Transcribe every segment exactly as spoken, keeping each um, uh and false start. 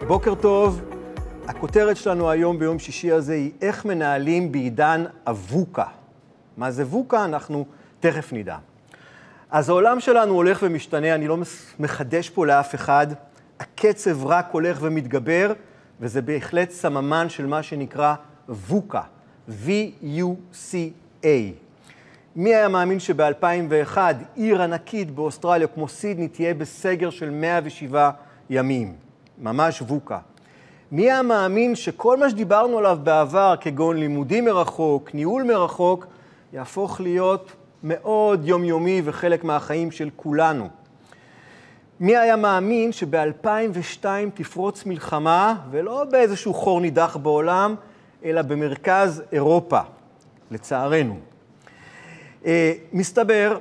בוקר טוב. הכותרת שלנו היום ביום שישי הזה היא איך מנהלים בעידן הווקה. מה זה ווקה? אנחנו תכף נדע. אז העולם שלנו הולך ומשתנה, אני לא מחדש פה לאף אחד. הקצב רק הולך ומתגבר, וזה בהחלט סממן של מה שנקרא ווקה, V U C A. מי היה מאמין שב-אלפיים ואחת עיר ענקית באוסטרליה כמו סידני תהיה בסגר של מאה ושבעה ימים? ממש ווקה. מי היה מאמין שכל מה שדיברנו עליו בעבר, כגון לימודים מרחוק, ניהול מרחוק, יהפוך להיות מאוד יומיומי וחלק מהחיים של כולנו? מי היה מאמין שב-אלפיים ושתיים תפרוץ מלחמה, ולא באיזשהו חור נידח בעולם, אלא במרכז אירופה, לצערנו. מסתבר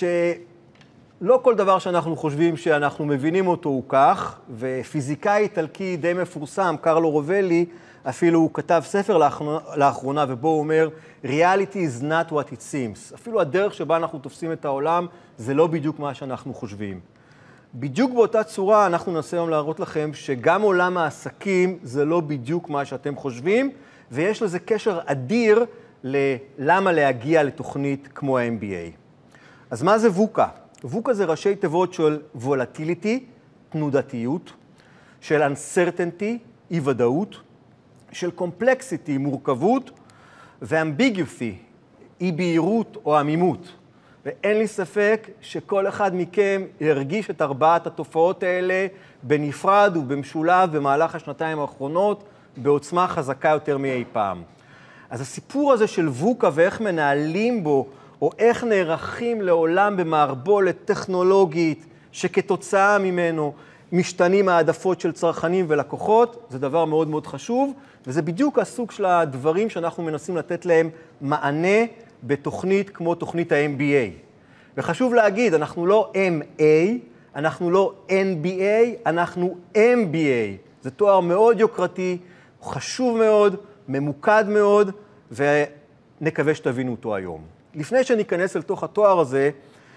שלא כל דבר שאנחנו חושבים שאנחנו מבינים אותו הוא כך, ופיזיקאי איטלקי די מפורסם, קרלו רובלי, אפילו הוא כתב ספר לאחרונה, ובו הוא אומר, reality is not what it seems. אפילו הדרך שבה אנחנו תופסים את העולם, זה לא בדיוק מה שאנחנו חושבים. בדיוק באותה צורה אנחנו ננסה היום להראות לכם שגם עולם העסקים זה לא בדיוק מה שאתם חושבים, ויש לזה קשר אדיר ללמה להגיע לתוכנית כמו ה-M B A. אז מה זה ווקה? ווקה זה ראשי תיבות של volatility, תנודתיות, של uncertainty, אי ודאות, של complexity, מורכבות, ו-ambiguity, אי בהירות או עמימות. ואין לי ספק שכל אחד מכם ירגיש את ארבעת התופעות האלה בנפרד ובמשולב במהלך השנתיים האחרונות, בעוצמה חזקה יותר מאי פעם. אז הסיפור הזה של ווקה ואיך מנהלים בו, או איך נערכים לעולם במערבולת טכנולוגית, שכתוצאה ממנו משתנים העדפות של צרכנים ולקוחות, זה דבר מאוד מאוד חשוב, וזה בדיוק הסוג של הדברים שאנחנו מנסים לתת להם מענה בתוכנית כמו תוכנית ה-M B A. וחשוב להגיד, אנחנו לא M A, אנחנו לא N B A, אנחנו M B A. זה תואר מאוד יוקרתי, חשוב מאוד, ממוקד מאוד, ונקווה שתבינו אותו היום. לפני שניכנס אל תוך התואר הזה,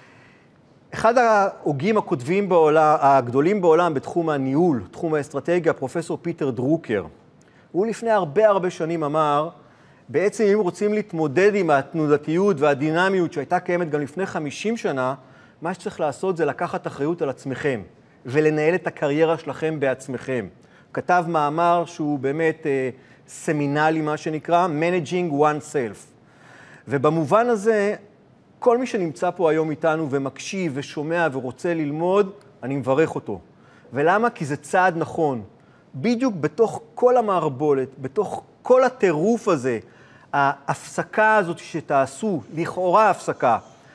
אחד ההוגים הכותבים בעולם, הגדולים בעולם בתחום הניהול, תחום האסטרטגיה, פרופסור פיטר דרוקר, הוא לפני הרבה הרבה שנים אמר, בעצם אם רוצים להתמודד עם התנודתיות והדינמיות שהייתה קיימת גם לפני חמישים שנה, מה שצריך לעשות זה לקחת אחריות על עצמכם, ולנהל את הקריירה שלכם בעצמכם. כתב מאמר שהוא באמת אה, סמינלי, מה שנקרא, Managing Oneself. ובמובן הזה, כל מי שנמצא פה היום איתנו ומקשיב ושומע ורוצה ללמוד, אני מברך אותו. ולמה? כי זה צעד נכון. בדיוק בתוך כל המערבולת, בתוך כל הטירוף הזה, ההפסקה הזאת שתעשו, לכאורה הפסקה,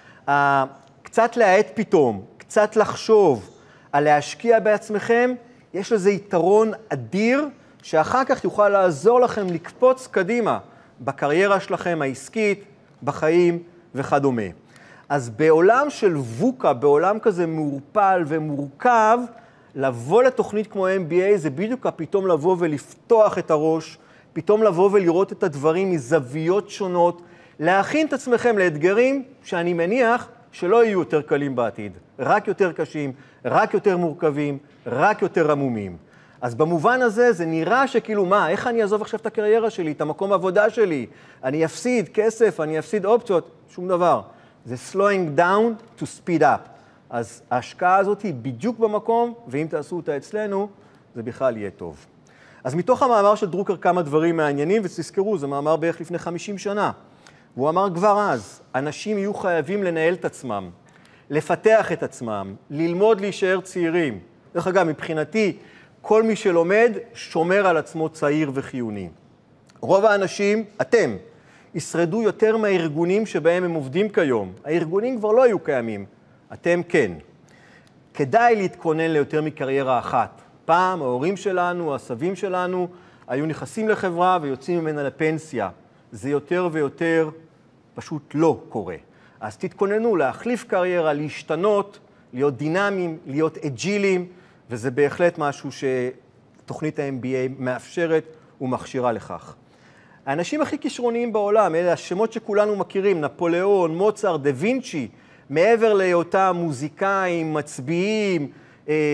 קצת להעט פתאום, קצת לחשוב על להשקיע בעצמכם, יש לזה יתרון אדיר, שאחר כך יוכל לעזור לכם לקפוץ קדימה בקריירה שלכם העסקית, בחיים וכדומה. אז בעולם של ווקה, בעולם כזה מעורפל ומורכב, לבוא לתוכנית כמו M B A זה בדיוק פתאום לבוא ולפתוח את הראש, פתאום לבוא ולראות את הדברים מזוויות שונות, להכין את עצמכם לאתגרים שאני מניח שלא יהיו יותר קלים בעתיד, רק יותר קשים, רק יותר מורכבים, רק יותר עמומים. אז במובן הזה זה נראה שכאילו מה, איך אני אעזוב עכשיו את הקריירה שלי, את המקום העבודה שלי, אני אפסיד כסף, אני אפסיד אופציות, שום דבר. זה slowing down to speed up. אז ההשקעה הזאת היא בדיוק במקום, ואם תעשו אותה אצלנו, זה בכלל יהיה טוב. אז מתוך המאמר של דרוקר כמה דברים מעניינים, ותזכרו, זה מאמר בערך לפני חמישים שנה. והוא אמר כבר אז, אנשים יהיו חייבים לנהל את עצמם, לפתח את עצמם, ללמוד להישאר צעירים. דרך אגב, מבחינתי, כל מי שלומד שומר על עצמו צעיר וחיוני. רוב האנשים, אתם, ישרדו יותר מהארגונים שבהם הם עובדים כיום. הארגונים כבר לא היו קיימים, אתם כן. כדאי להתכונן ליותר מקריירה אחת. פעם ההורים שלנו, הסבים שלנו, היו נכנסים לחברה ויוצאים ממנה לפנסיה. זה יותר ויותר פשוט לא קורה. אז תתכוננו להחליף קריירה, להשתנות, להיות דינמיים, להיות אג'ילים, וזה בהחלט משהו שתוכנית ה-M B A מאפשרת ומכשירה לכך. האנשים הכי כישרוניים בעולם, אלה השמות שכולנו מכירים, נפוליאון, מוצרט, דה וינצ'י, מעבר להיותם מוזיקאים, מצביעים,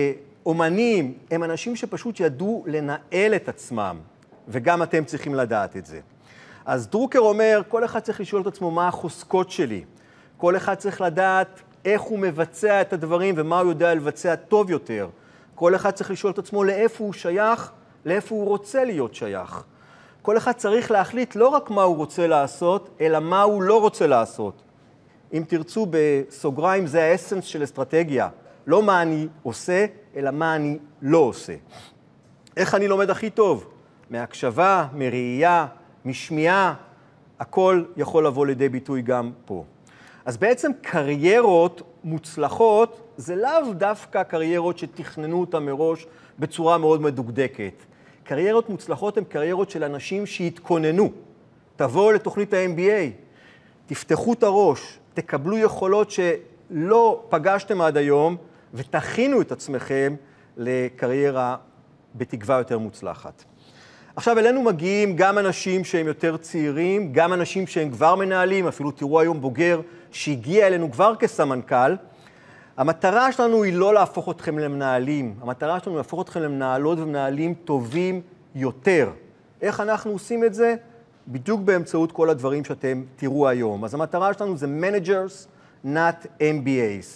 אומנים, הם אנשים שפשוט ידעו לנהל את עצמם, וגם אתם צריכים לדעת את זה. אז דרוקר אומר, כל אחד צריך לשאול את עצמו מה החוזקות שלי. כל אחד צריך לדעת איך הוא מבצע את הדברים ומה הוא יודע לבצע טוב יותר. כל אחד צריך לשאול את עצמו לאיפה הוא שייך, לאיפה הוא רוצה להיות שייך. כל אחד צריך להחליט לא רק מה הוא רוצה לעשות, אלא מה הוא לא רוצה לעשות. אם תרצו בסוגריים, זה האסנס של אסטרטגיה. לא מה אני עושה, אלא מה אני לא עושה. איך אני לומד הכי טוב? מהקשבה, מראייה, משמיעה, הכל יכול לבוא לידי ביטוי גם פה. אז בעצם קריירות מוצלחות זה לאו דווקא קריירות שתכננו אותן מראש בצורה מאוד מדוקדקת. קריירות מוצלחות הן קריירות של אנשים שהתכוננו. תבואו לתוכנית ה-אם בי איי, תפתחו את הראש, תקבלו יכולות שלא פגשתם עד היום, ותכינו את עצמכם לקריירה בתקווה יותר מוצלחת. עכשיו, אלינו מגיעים גם אנשים שהם יותר צעירים, גם אנשים שהם כבר מנהלים, אפילו תראו היום בוגר שהגיע אלינו כבר כסמנכ"ל. המטרה שלנו היא לא להפוך אתכם למנהלים, המטרה שלנו היא להפוך אתכם למנהלות ומנהלים טובים יותר. איך אנחנו עושים את זה? בדיוק באמצעות כל הדברים שאתם תראו היום. אז המטרה שלנו זה managers, not אם בי איז.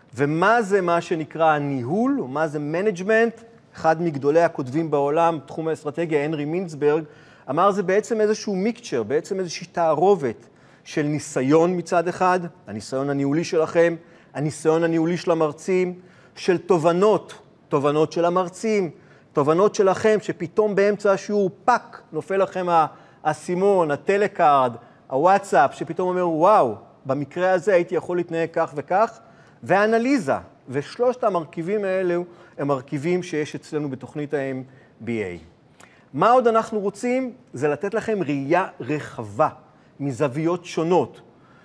ומה זה מה שנקרא ניהול, או מה זה management? אחד מגדולי הכותבים בעולם, תחום האסטרטגיה, הנרי מינסברג, אמר זה בעצם איזשהו מיקצ'ר, בעצם איזושהי תערובת של ניסיון מצד אחד, הניסיון הניהולי שלכם, הניסיון הניהולי של המרצים, של תובנות, תובנות של המרצים, תובנות שלכם שפתאום באמצע השיעור פאק נופל לכם האסימון, הטלקארד, הוואטסאפ, שפתאום אומר וואו, במקרה הזה הייתי יכול להתנהג כך וכך, והאנליזה, ושלושת המרכיבים האלו הם מרכיבים שיש אצלנו בתוכנית ה-אם בי איי. מה עוד אנחנו רוצים? זה לתת לכם ראייה רחבה, מזוויות שונות.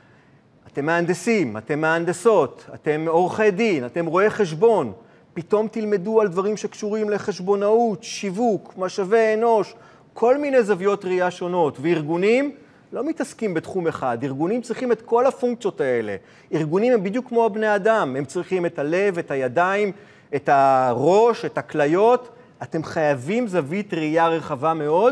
אתם מהנדסים, אתם מהנדסות, אתם עורכי דין, אתם רואי חשבון, פתאום תלמדו על דברים שקשורים לחשבונאות, שיווק, משאבי אנוש, כל מיני זוויות ראייה שונות, וארגונים לא מתעסקים בתחום אחד, ארגונים צריכים את כל הפונקציות האלה. ארגונים הם בדיוק כמו בני אדם, הם צריכים את הלב, את הידיים, את הראש, את הכליות, אתם חייבים זווית ראייה רחבה מאוד,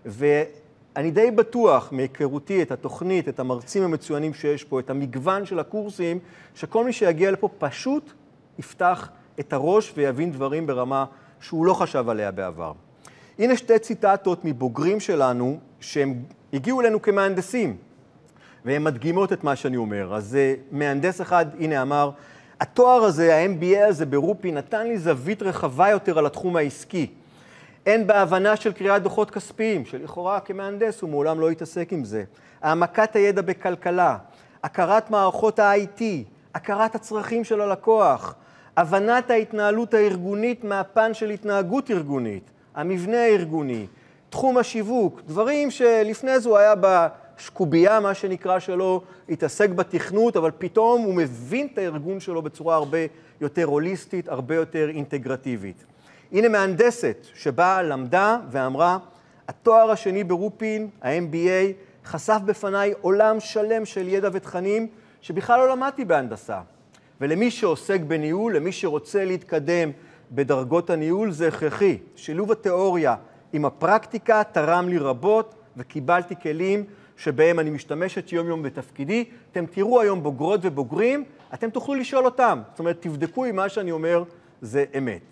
ואני די בטוח מהיכרותי את התוכנית, את המרצים המצוינים שיש פה, את המגוון של הקורסים, שכל מי שיגיע לפה פשוט יפתח את הראש ויבין דברים ברמה שהוא לא חשב עליה בעבר. הנה שתי ציטטות מבוגרים שלנו שהם הגיעו אלינו כמהנדסים, והם מדגימות את מה שאני אומר. אז מהנדס אחד, הנה אמר, התואר הזה, ה-אם בי איי הזה ברופין, נתן לי זווית רחבה יותר על התחום העסקי. אין בהבנה של קריאת דוחות כספיים, שלכאורה כמהנדס הוא מעולם לא יתעסק עם זה. העמקת הידע בכלכלה, הכרת מערכות ה-איי טי, הכרת הצרכים של הלקוח, הבנת ההתנהלות הארגונית מהפן של התנהגות ארגונית, המבנה הארגוני, תחום השיווק, דברים שלפני זה הוא היה בשקוביה, מה שנקרא שלו, התעסק בתכנות, אבל פתאום הוא מבין את הארגון שלו בצורה הרבה יותר הוליסטית, הרבה יותר אינטגרטיבית. הנה מהנדסת שבאה, למדה ואמרה, התואר השני ברופין, ה-אם בי איי, חשף בפניי עולם שלם של ידע ותכנים שבכלל לא למדתי בהנדסה. ולמי שעוסק בניהול, למי שרוצה להתקדם בדרגות הניהול, זה הכרחי. שילוב התיאוריה עם הפרקטיקה תרם לי רבות, וקיבלתי כלים שבהם אני משתמשת יום יום בתפקידי. אתם תראו היום בוגרות ובוגרים, אתם תוכלו לשאול אותם. זאת אומרת, תבדקו אם מה שאני אומר זה אמת.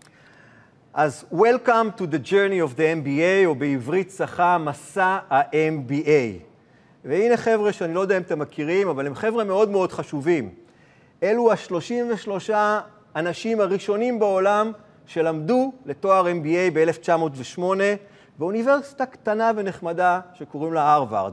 אז Welcome to the journey of the אם בי איי, או בעברית צחה, מסע ה-אם בי איי. והנה חבר'ה שאני לא יודע אם אתם מכירים, אבל הם חבר'ה מאוד מאוד חשובים. אלו ה-שלושים ושלושה אנשים הראשונים בעולם שלמדו לתואר אם בי איי ב-אלף תשע מאות ושמונה באוניברסיטה קטנה ונחמדה שקוראים לה הרווארד.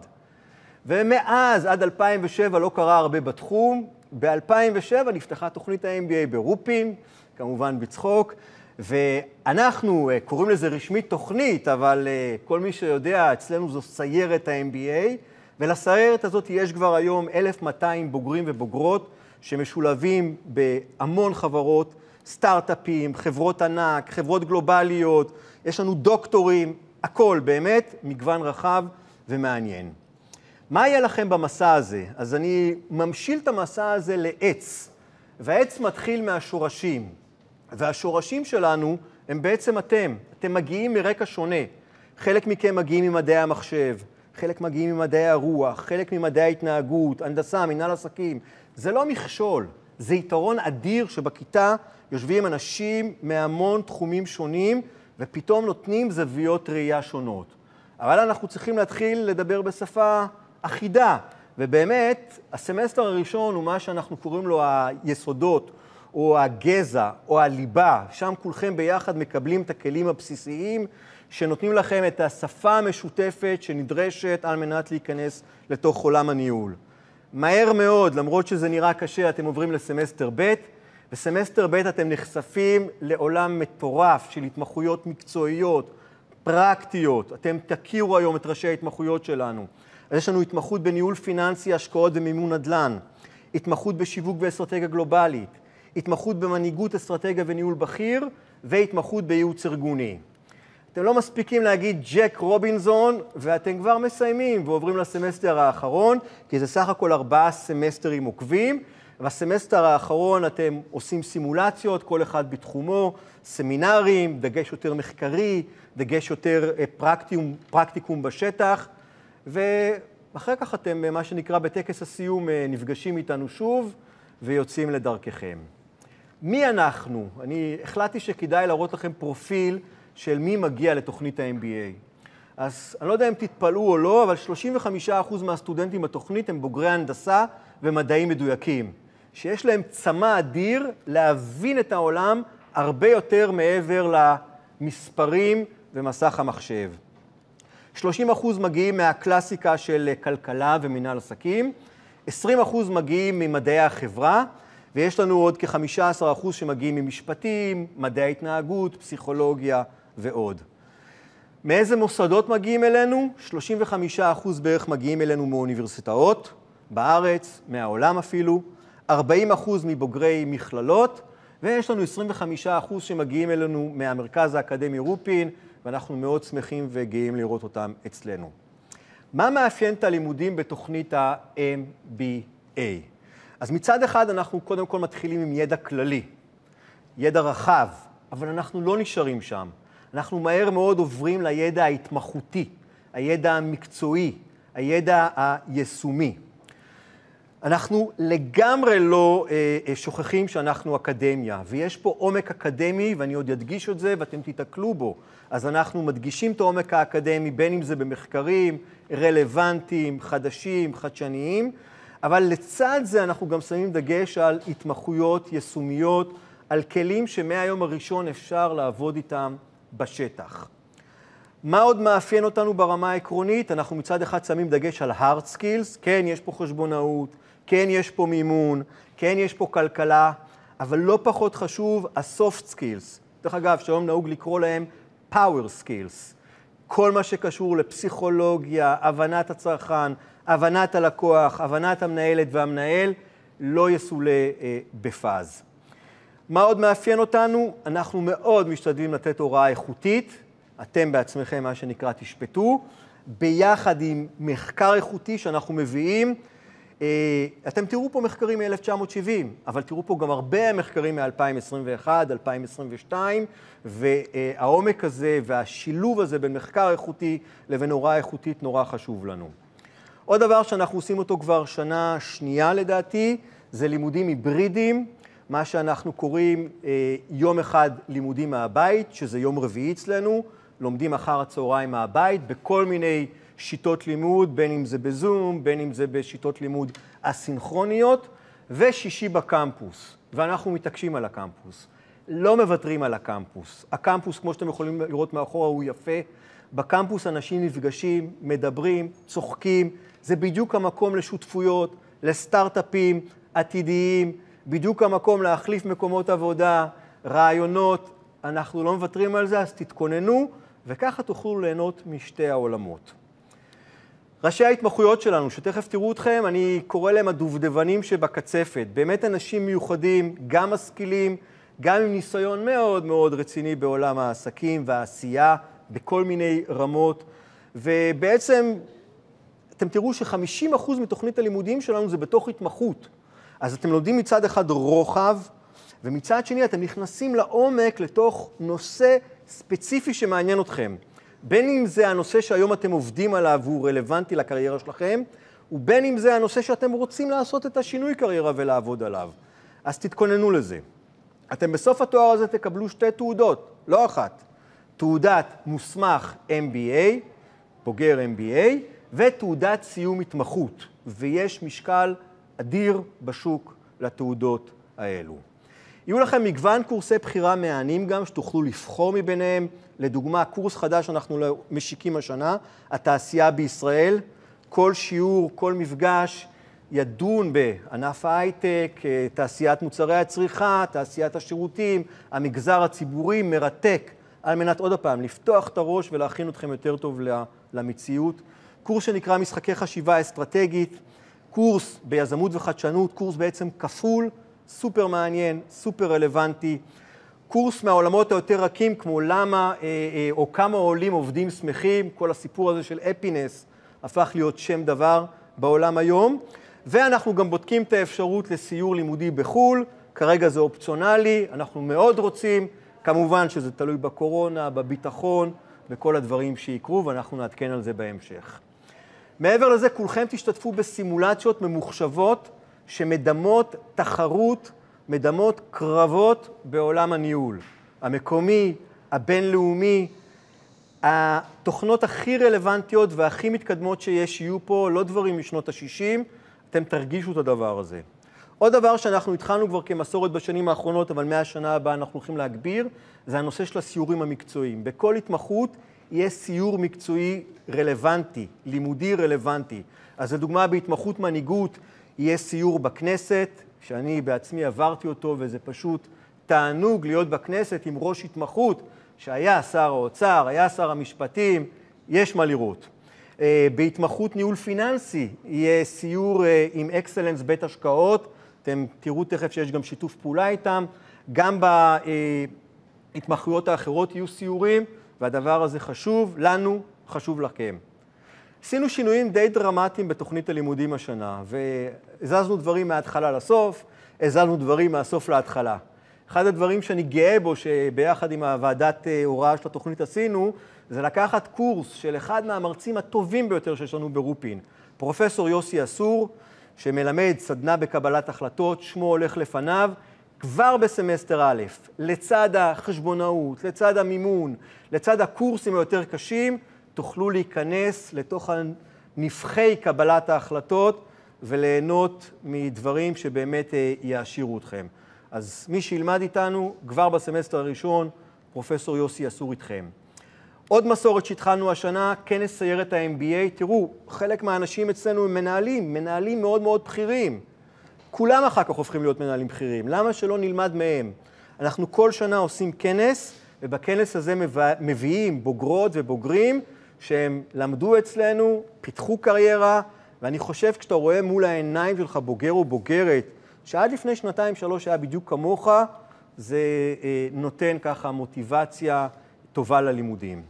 ומאז עד אלפיים ושבע לא קרה הרבה בתחום. ב-אלפיים ושבע נפתחה תוכנית ה-אם בי איי ברופין, כמובן בצחוק, ואנחנו קוראים לזה רשמית תוכנית, אבל כל מי שיודע, אצלנו זו סיירת ה-אם בי איי, ולסיירת הזאת יש כבר היום אלף מאתיים בוגרים ובוגרות שמשולבים בהמון חברות, סטארט-אפים, חברות ענק, חברות גלובליות, יש לנו דוקטורים, הכל באמת מגוון רחב ומעניין. מה יהיה לכם במסע הזה? אז אני ממשיל את המסע הזה לעץ, והעץ מתחיל מהשורשים. והשורשים שלנו הם בעצם אתם. אתם מגיעים מרקע שונה. חלק מכם מגיעים ממדעי המחשב, חלק מגיעים ממדעי הרוח, חלק ממדעי ההתנהגות, הנדסה, מנהל עסקים. זה לא מכשול, זה יתרון אדיר שבכיתה יושבים אנשים מהמון תחומים שונים, ופתאום נותנים זוויות ראייה שונות. אבל אנחנו צריכים להתחיל לדבר בשפה אחידה, ובאמת, הסמסטר הראשון הוא מה שאנחנו קוראים לו היסודות, או הגזע, או הליבה, שם כולכם ביחד מקבלים את הכלים הבסיסיים, שנותנים לכם את השפה המשותפת שנדרשת על מנת להיכנס לתוך עולם הניהול. מהר מאוד, למרות שזה נראה קשה, אתם עוברים לסמסטר ב', בסמסטר ב' אתם נחשפים לעולם מטורף של התמחויות מקצועיות, פרקטיות. אתם תכירו היום את ראשי ההתמחויות שלנו. אז יש לנו התמחות בניהול פיננסי, השקעות ומימון נדל"ן, התמחות בשיווק ואסטרטגיה גלובלית, התמחות במנהיגות, אסטרטגיה וניהול בכיר, והתמחות בייעוץ ארגוני. אתם לא מספיקים להגיד ג'ק רובינזון, ואתם כבר מסיימים ועוברים לסמסטר האחרון, כי זה סך הכל ארבעה סמסטרים עוקבים, ובסמסטר האחרון אתם עושים סימולציות, כל אחד בתחומו, סמינרים, דגש יותר מחקרי, דגש יותר פרקטיקום, פרקטיקום בשטח, ואחר כך אתם, מה שנקרא בטקס הסיום, נפגשים איתנו שוב ויוצאים לדרככם. מי אנחנו? אני החלטתי שכדאי להראות לכם פרופיל של מי מגיע לתוכנית ה-אם בי איי. אז אני לא יודע אם תתפלאו או לא, אבל שלושים וחמישה אחוז מהסטודנטים בתוכנית הם בוגרי הנדסה ומדעים מדויקים, שיש להם צמא אדיר להבין את העולם הרבה יותר מעבר למספרים ומסך המחשב. שלושים אחוז מגיעים מהקלאסיקה של כלכלה ומנהל עסקים, עשרים אחוז מגיעים ממדעי החברה, ויש לנו עוד כ-חמישה עשר אחוז שמגיעים ממשפטים, מדעי התנהגות, פסיכולוגיה ועוד. מאיזה מוסדות מגיעים אלינו? שלושים וחמישה אחוז בערך מגיעים אלינו מאוניברסיטאות, בארץ, מהעולם אפילו, ארבעים אחוז מבוגרי מכללות, ויש לנו עשרים וחמישה אחוז שמגיעים אלינו מהמרכז האקדמי רופין, ואנחנו מאוד שמחים וגאים לראות אותם אצלנו. מה מאפיין את הלימודים בתוכנית ה-אם בי איי? אז מצד אחד אנחנו קודם כל מתחילים עם ידע כללי, ידע רחב, אבל אנחנו לא נשארים שם. אנחנו מהר מאוד עוברים לידע ההתמחותי, הידע המקצועי, הידע היישומי. אנחנו לגמרי לא אה, שוכחים שאנחנו אקדמיה, ויש פה עומק אקדמי, ואני עוד אדגיש את זה ואתם תתקלו בו. אז אנחנו מדגישים את העומק האקדמי, בין אם זה במחקרים רלוונטיים, חדשים, חדשניים, אבל לצד זה אנחנו גם שמים דגש על התמחויות יישומיות, על כלים שמהיום הראשון אפשר לעבוד איתם בשטח. מה עוד מאפיין אותנו ברמה העקרונית? אנחנו מצד אחד שמים דגש על hard skills, כן, יש פה חשבונאות, כן, יש פה מימון, כן, יש פה כלכלה, אבל לא פחות חשוב, ה-soft skills. דרך אגב, שהיום נהוג לקרוא להם power skills. כל מה שקשור לפסיכולוגיה, הבנת הצרכן, הבנת הלקוח, הבנת המנהלת והמנהל, לא יסולה אה, בפאז. מה עוד מאפיין אותנו? אנחנו מאוד משתדלים לתת הוראה איכותית, אתם בעצמכם מה שנקרא תשפטו, ביחד עם מחקר איכותי שאנחנו מביאים. אתם תראו פה מחקרים מ-אלף תשע מאות שבעים, אבל תראו פה גם הרבה מחקרים מ-אלפיים עשרים ואחת, אלפיים עשרים ושתיים, והעומק הזה והשילוב הזה בין מחקר איכותי לבין הוראה איכותית נורא חשוב לנו. עוד דבר שאנחנו עושים אותו כבר שנה שנייה לדעתי, זה לימודים היברידיים, מה שאנחנו קוראים יום אחד לימודים מהבית, שזה יום רביעי אצלנו, לומדים אחר הצהריים מהבית, בכל מיני שיטות לימוד, בין אם זה בזום, בין אם זה בשיטות לימוד אסינכרוניות, ושישי בקמפוס, ואנחנו מתעקשים על הקמפוס. לא מוותרים על הקמפוס. הקמפוס, כמו שאתם יכולים לראות מאחורה, הוא יפה. בקמפוס אנשים נפגשים, מדברים, צוחקים. זה בדיוק המקום לשותפויות, לסטארט-אפים עתידיים, בדיוק המקום להחליף מקומות עבודה, רעיונות. אנחנו לא מוותרים על זה, אז תתכוננו, וככה תוכלו ליהנות משתי העולמות. ראשי ההתמחויות שלנו, שתכף תראו אתכם, אני קורא להם הדובדבנים שבקצפת. באמת אנשים מיוחדים, גם משכילים, גם עם ניסיון מאוד מאוד רציני בעולם העסקים והעשייה, בכל מיני רמות. ובעצם אתם תראו ש-חמישים אחוז מתוכנית הלימודים שלנו זה בתוך התמחות. אז אתם לומדים מצד אחד רוחב, ומצד שני אתם נכנסים לעומק לתוך נושא ספציפי שמעניין אתכם. בין אם זה הנושא שהיום אתם עובדים עליו והוא רלוונטי לקריירה שלכם, ובין אם זה הנושא שאתם רוצים לעשות את השינוי קריירה ולעבוד עליו. אז תתכוננו לזה. אתם בסוף התואר הזה תקבלו שתי תעודות, לא אחת. תעודת מוסמך אם בי איי, בוגר אם בי איי, ותעודת סיום התמחות. ויש משקל אדיר בשוק לתעודות האלו. יהיו לכם מגוון קורסי בחירה מהענים גם, שתוכלו לבחור מביניהם. לדוגמה, קורס חדש שאנחנו משיקים השנה, התעשייה בישראל. כל שיעור, כל מפגש ידון בענף ההייטק, תעשיית מוצרי הצריכה, תעשיית השירותים, המגזר הציבורי, מרתק, על מנת עוד הפעם לפתוח את הראש ולהכין אתכם יותר טוב למציאות. קורס שנקרא משחקי חשיבה אסטרטגית, קורס ביזמות וחדשנות, קורס בעצם כפול, סופר מעניין, סופר רלוונטי. קורס מהעולמות היותר רכים, כמו למה או כמה עולים עובדים שמחים, כל הסיפור הזה של אפינס הפך להיות שם דבר בעולם היום. ואנחנו גם בודקים את האפשרות לסיור לימודי בחו"ל, כרגע זה אופציונלי, אנחנו מאוד רוצים, כמובן שזה תלוי בקורונה, בביטחון, בכל הדברים שיקרו, ואנחנו נעדכן על זה בהמשך. מעבר לזה, כולכם תשתתפו בסימולציות ממוחשבות שמדמות תחרות, מדמות קרבות בעולם הניהול. המקומי, הבינלאומי, התוכנות הכי רלוונטיות והכי מתקדמות שיש יהיו פה, לא דברים משנות ה-שישים, אתם תרגישו את הדבר הזה. עוד דבר שאנחנו התחלנו כבר כמסורת בשנים האחרונות, אבל מהשנה הבאה אנחנו הולכים להגביר, זה הנושא של הסיורים המקצועיים. בכל התמחות יהיה סיור מקצועי רלוונטי, לימודי רלוונטי. אז לדוגמה, בהתמחות מנהיגות יהיה סיור בכנסת, שאני בעצמי עברתי אותו, וזה פשוט תענוג להיות בכנסת עם ראש התמחות, שהיה שר האוצר, היה שר המשפטים, יש מה לראות. בהתמחות ניהול פיננסי יהיה סיור עם אקסלנס בית השקעות, אתם תראו תכף שיש גם שיתוף פעולה איתם, גם בהתמחויות האחרות יהיו סיורים, והדבר הזה חשוב לנו, חשוב לכם. עשינו שינויים די דרמטיים בתוכנית הלימודים השנה, והזזנו דברים מההתחלה לסוף, הזזנו דברים מהסוף להתחלה. אחד הדברים שאני גאה בו, שביחד עם הוועדת הוראה של התוכנית עשינו, זה לקחת קורס של אחד מהמרצים הטובים ביותר שיש לנו ברופין, פרופסור יוסי אסור, שמלמד סדנה בקבלת החלטות, שמו הולך לפניו, כבר בסמסטר א', לצד החשבונאות, לצד המימון, לצד הקורסים היותר קשים, תוכלו להיכנס לתוך נבחי קבלת ההחלטות וליהנות מדברים שבאמת יעשירו אתכם. אז מי שילמד איתנו, כבר בסמסטר הראשון, פרופסור יוסי אסור איתכם. עוד מסורת שהתחלנו השנה, כנס סיירת ה-אם בי איי. תראו, חלק מהאנשים אצלנו הם מנהלים, מנהלים מאוד מאוד בכירים. כולם אחר כך הופכים להיות מנהלים בכירים. למה שלא נלמד מהם? אנחנו כל שנה עושים כנס, ובכנס הזה מביאים בוגרות ובוגרים שהם למדו אצלנו, פיתחו קריירה, ואני חושב כשאתה רואה מול העיניים שלך בוגר או בוגרת, שעד לפני שנתיים שלוש היה בדיוק כמוך, זה אה, נותן ככה מוטיבציה טובה ללימודים.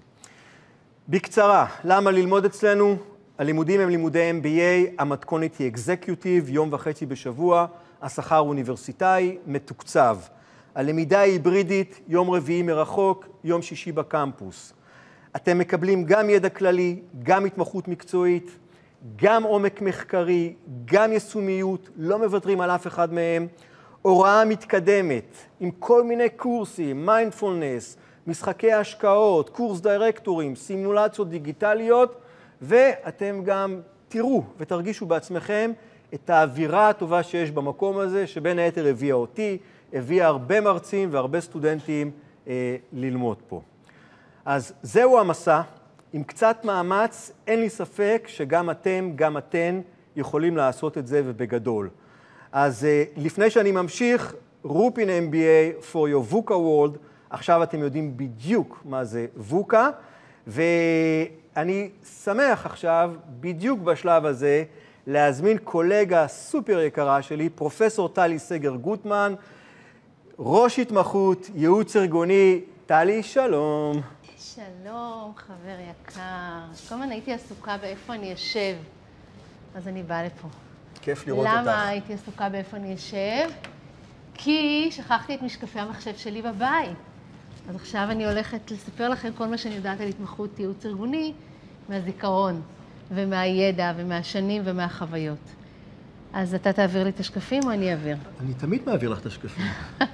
בקצרה, למה ללמוד אצלנו? הלימודים הם לימודי אם בי איי, המתכונת היא אקזקיוטיב, יום וחצי בשבוע, השכר אוניברסיטאי, מתוקצב. הלמידה היא היברידית, יום רביעי מרחוק, יום שישי בקמפוס. אתם מקבלים גם ידע כללי, גם התמחות מקצועית, גם עומק מחקרי, גם יישומיות, לא מוותרים על אף אחד מהם. הוראה מתקדמת, עם כל מיני קורסים, מיינדפולנס, משחקי השקעות, קורס דירקטורים, סימולציות דיגיטליות, ואתם גם תראו ותרגישו בעצמכם את האווירה הטובה שיש במקום הזה, שבין היתר הביאה אותי, הביאה הרבה מרצים והרבה סטודנטים אה, ללמוד פה. אז זהו המסע. עם קצת מאמץ, אין לי ספק שגם אתם, גם אתן, יכולים לעשות את זה ובגדול. אז uh, לפני שאני ממשיך, רופין אם בי איי for your ווקה world, עכשיו אתם יודעים בדיוק מה זה ווקה, ואני שמח עכשיו, בדיוק בשלב הזה, להזמין קולגה סופר יקרה שלי, פרופסור טלי סגר גוטמן, ראש התמחות, ייעוץ ארגוני. טלי, שלום. שלום, חבר יקר. כל הזמן הייתי עסוקה באיפה אני אשב, אז אני באה לפה. כיף לראות אותך. למה הייתי עסוקה באיפה אני אשב? כי שכחתי את משקפי המחשב שלי בבית. אז עכשיו אני הולכת לספר לכם כל מה שאני יודעת על התמחות ייעוץ ארגוני, מהזיכרון ומהידע ומהשנים ומהחוויות. אז אתה תעביר לי את השקפים או אני אעביר? אני תמיד מעביר לך את השקפים.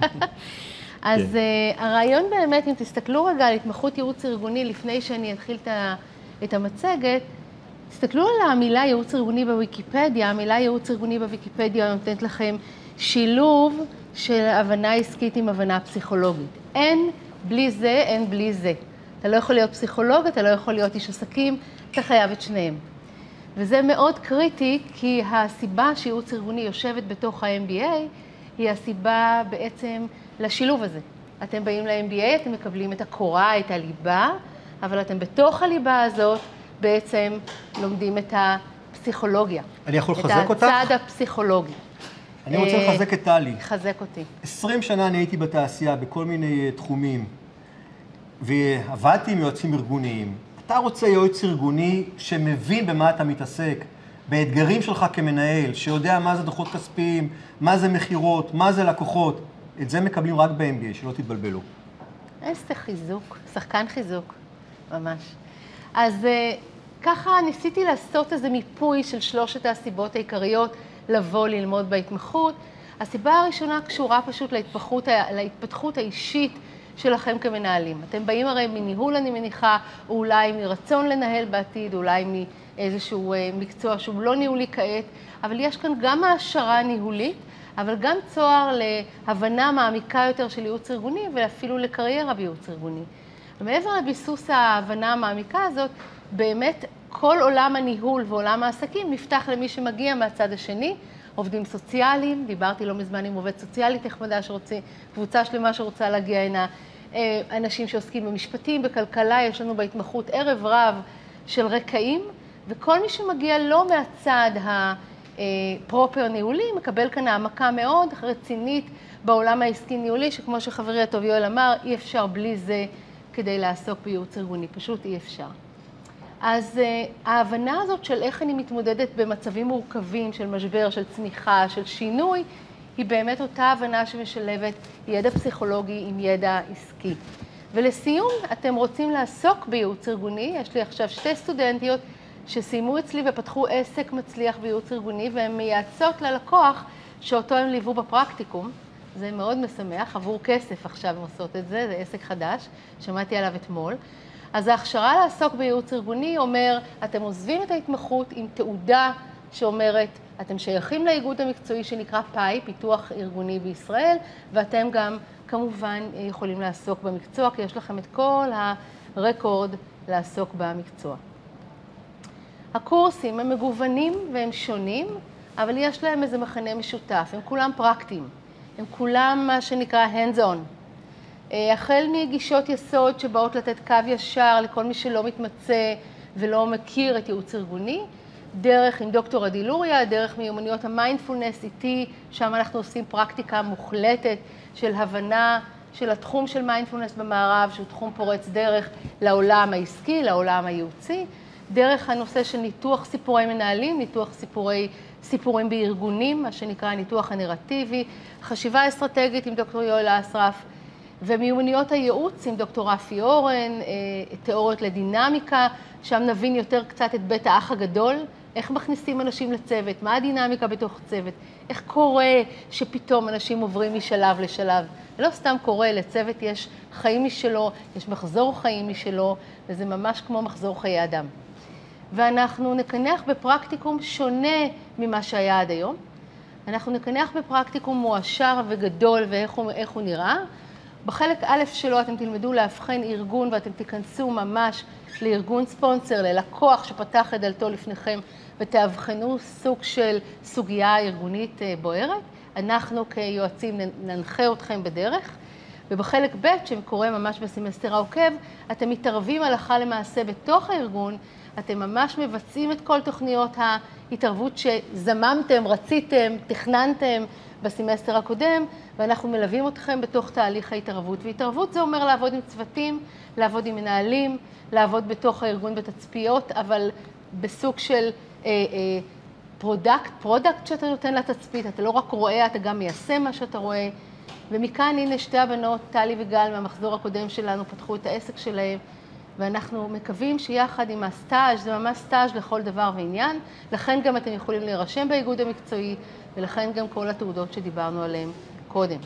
אז uh, הרעיון באמת, אם תסתכלו רגע על התמחות ייעוץ ארגוני לפני שאני אתחיל את המצגת, תסתכלו על המילה ייעוץ ארגוני בוויקיפדיה. המילה ייעוץ ארגוני בוויקיפדיה נותנת לכם שילוב של הבנה עסקית עם הבנה פסיכולוגית. אין בלי זה, אין בלי זה. אתה לא יכול להיות פסיכולוג, אתה לא יכול להיות איש עסקים, אתה חייב את שניהם. וזה מאוד קריטי, כי הסיבה שייעוץ ארגוני יושבת בתוך ה-אם בי איי, היא הסיבה בעצם לשילוב הזה. אתם באים ל-אם בי איי, אתם מקבלים את הקורה, את הליבה, אבל אתם בתוך הליבה הזאת בעצם לומדים את הפסיכולוגיה. אני יכול לחזק אותך? את הצד הפסיכולוגי. אני רוצה לחזק את טלי. חזק אותי. עשרים שנה אני הייתי בתעשייה בכל מיני תחומים, ועבדתי עם יועצים ארגוניים. אתה רוצה יועץ ארגוני שמבין במה אתה מתעסק, באתגרים שלך כמנהל, שיודע מה זה דוחות כספיים, מה זה מחירות, מה זה לקוחות. את זה מקבלים רק ב-אם בי איי, שלא תתבלבלו. איזה חיזוק, שחקן חיזוק, ממש. אז ככה ניסיתי לעשות איזה מיפוי של שלושת הסיבות העיקריות לבוא ללמוד בהתמחות. הסיבה הראשונה קשורה פשוט להתפתחות, להתפתחות האישית שלכם כמנהלים. אתם באים הרי מניהול, אני מניחה, או אולי מרצון לנהל בעתיד, אולי מאיזשהו מקצוע שהוא לא ניהולי כעת, אבל יש כאן גם העשרה ניהולית, אבל גם צוהר להבנה מעמיקה יותר של ייעוץ ארגוני, ואפילו לקריירה בייעוץ ארגוני. ומעבר לביסוס ההבנה המעמיקה הזאת, באמת כל עולם הניהול ועולם העסקים נפתח למי שמגיע מהצד השני, עובדים סוציאליים, דיברתי לא מזמן עם עובד סוציאלית נחמדה שרוצה, קבוצה שלמה שרוצה להגיע הנה, אנשים שעוסקים במשפטים, בכלכלה, יש לנו בהתמחות ערב רב של רקעים, וכל מי שמגיע לא מהצד הפרופר ניהולי, מקבל כאן העמקה מאוד רצינית בעולם העסקי ניהולי, שכמו שחברי הטוב יואל אמר, אי אפשר בלי זה כדי לעסוק בייעוץ ארגוני, פשוט אי אפשר. אז uh, ההבנה הזאת של איך אני מתמודדת במצבים מורכבים של משבר, של צמיחה, של שינוי, היא באמת אותה הבנה שמשלבת ידע פסיכולוגי עם ידע עסקי. ולסיום, אתם רוצים לעסוק בייעוץ ארגוני, יש לי עכשיו שתי סטודנטיות שסיימו אצלי ופתחו עסק מצליח בייעוץ ארגוני, והן מייעצות ללקוח שאותו הם ליוו בפרקטיקום. זה מאוד משמח, עבור כסף עכשיו הם עושות את זה, זה עסק חדש, שמעתי עליו אתמול. אז ההכשרה לעסוק בייעוץ ארגוני אומר, אתם עוזבים את ההתמחות עם תעודה שאומרת, אתם שייכים לאיגוד המקצועי שנקרא פאי, פיתוח ארגוני בישראל, ואתם גם כמובן יכולים לעסוק במקצוע, כי יש לכם את כל הרקורד לעסוק במקצוע. הקורסים הם מגוונים והם שונים, אבל יש להם איזה מכנה משותף, הם כולם פרקטיים, הם כולם מה שנקרא hands on. החל מגישות יסוד שבאות לתת קו ישר לכל מי שלא מתמצא ולא מכיר את ייעוץ ארגוני, דרך עם דוקטור עדי לוריה, דרך מיומנויות המיינדפולנס איתי, שם אנחנו עושים פרקטיקה מוחלטת של הבנה של התחום של מיינדפולנס במערב, שהוא תחום פורץ דרך לעולם העסקי, לעולם הייעוצי, דרך הנושא של ניתוח סיפורי מנהלים, ניתוח סיפורי, סיפורים בארגונים, מה שנקרא ניתוח הנרטיבי, חשיבה אסטרטגית עם דוקטור יואל אסרף, ומיומנויות הייעוץ עם דוקטור רפי אורן, תיאוריות לדינמיקה, שם נבין יותר קצת את בית האח הגדול, איך מכניסים אנשים לצוות, מה הדינמיקה בתוך צוות, איך קורה שפתאום אנשים עוברים משלב לשלב. לא סתם קורה, לצוות יש חיים משלו, יש מחזור חיים משלו, וזה ממש כמו מחזור חיי אדם. ואנחנו נקנח בפרקטיקום שונה ממה שהיה עד היום. אנחנו נקנח בפרקטיקום מועשר וגדול ואיך הוא, איך הוא נראה. בחלק א' שלו אתם תלמדו להבחן ארגון ואתם תיכנסו ממש לארגון ספונסר, ללקוח שפתח את דלתו לפניכם ותאבחנו סוג של סוגיה ארגונית בוערת. אנחנו כיועצים ננחה אתכם בדרך. ובחלק ב' שקורה ממש בסמסטר העוקב, אתם מתערבים הלכה למעשה בתוך הארגון, אתם ממש מבצעים את כל תוכניות ההתערבות שזממתם, רציתם, תכננתם בסמסטר הקודם, ואנחנו מלווים אתכם בתוך תהליך ההתערבות. והתערבות זה אומר לעבוד עם צוותים, לעבוד עם מנהלים, לעבוד בתוך הארגון בתצפיות, אבל בסוג של אה, אה, פרודקט, פרודקט שאתה נותן לתצפית, אתה לא רק רואה, אתה גם מיישם מה שאתה רואה, ומכאן הנה שתי הבנות, טלי וגל, מהמחזור הקודם שלנו, פתחו את העסק שלהם, ואנחנו מקווים שיחד עם הסטאז', זה ממש סטאז' לכל דבר ועניין, לכן גם אתם יכולים להירשם באיגוד המקצועי, ולכן גם כל התעודות שדיברנו עליהן קודם.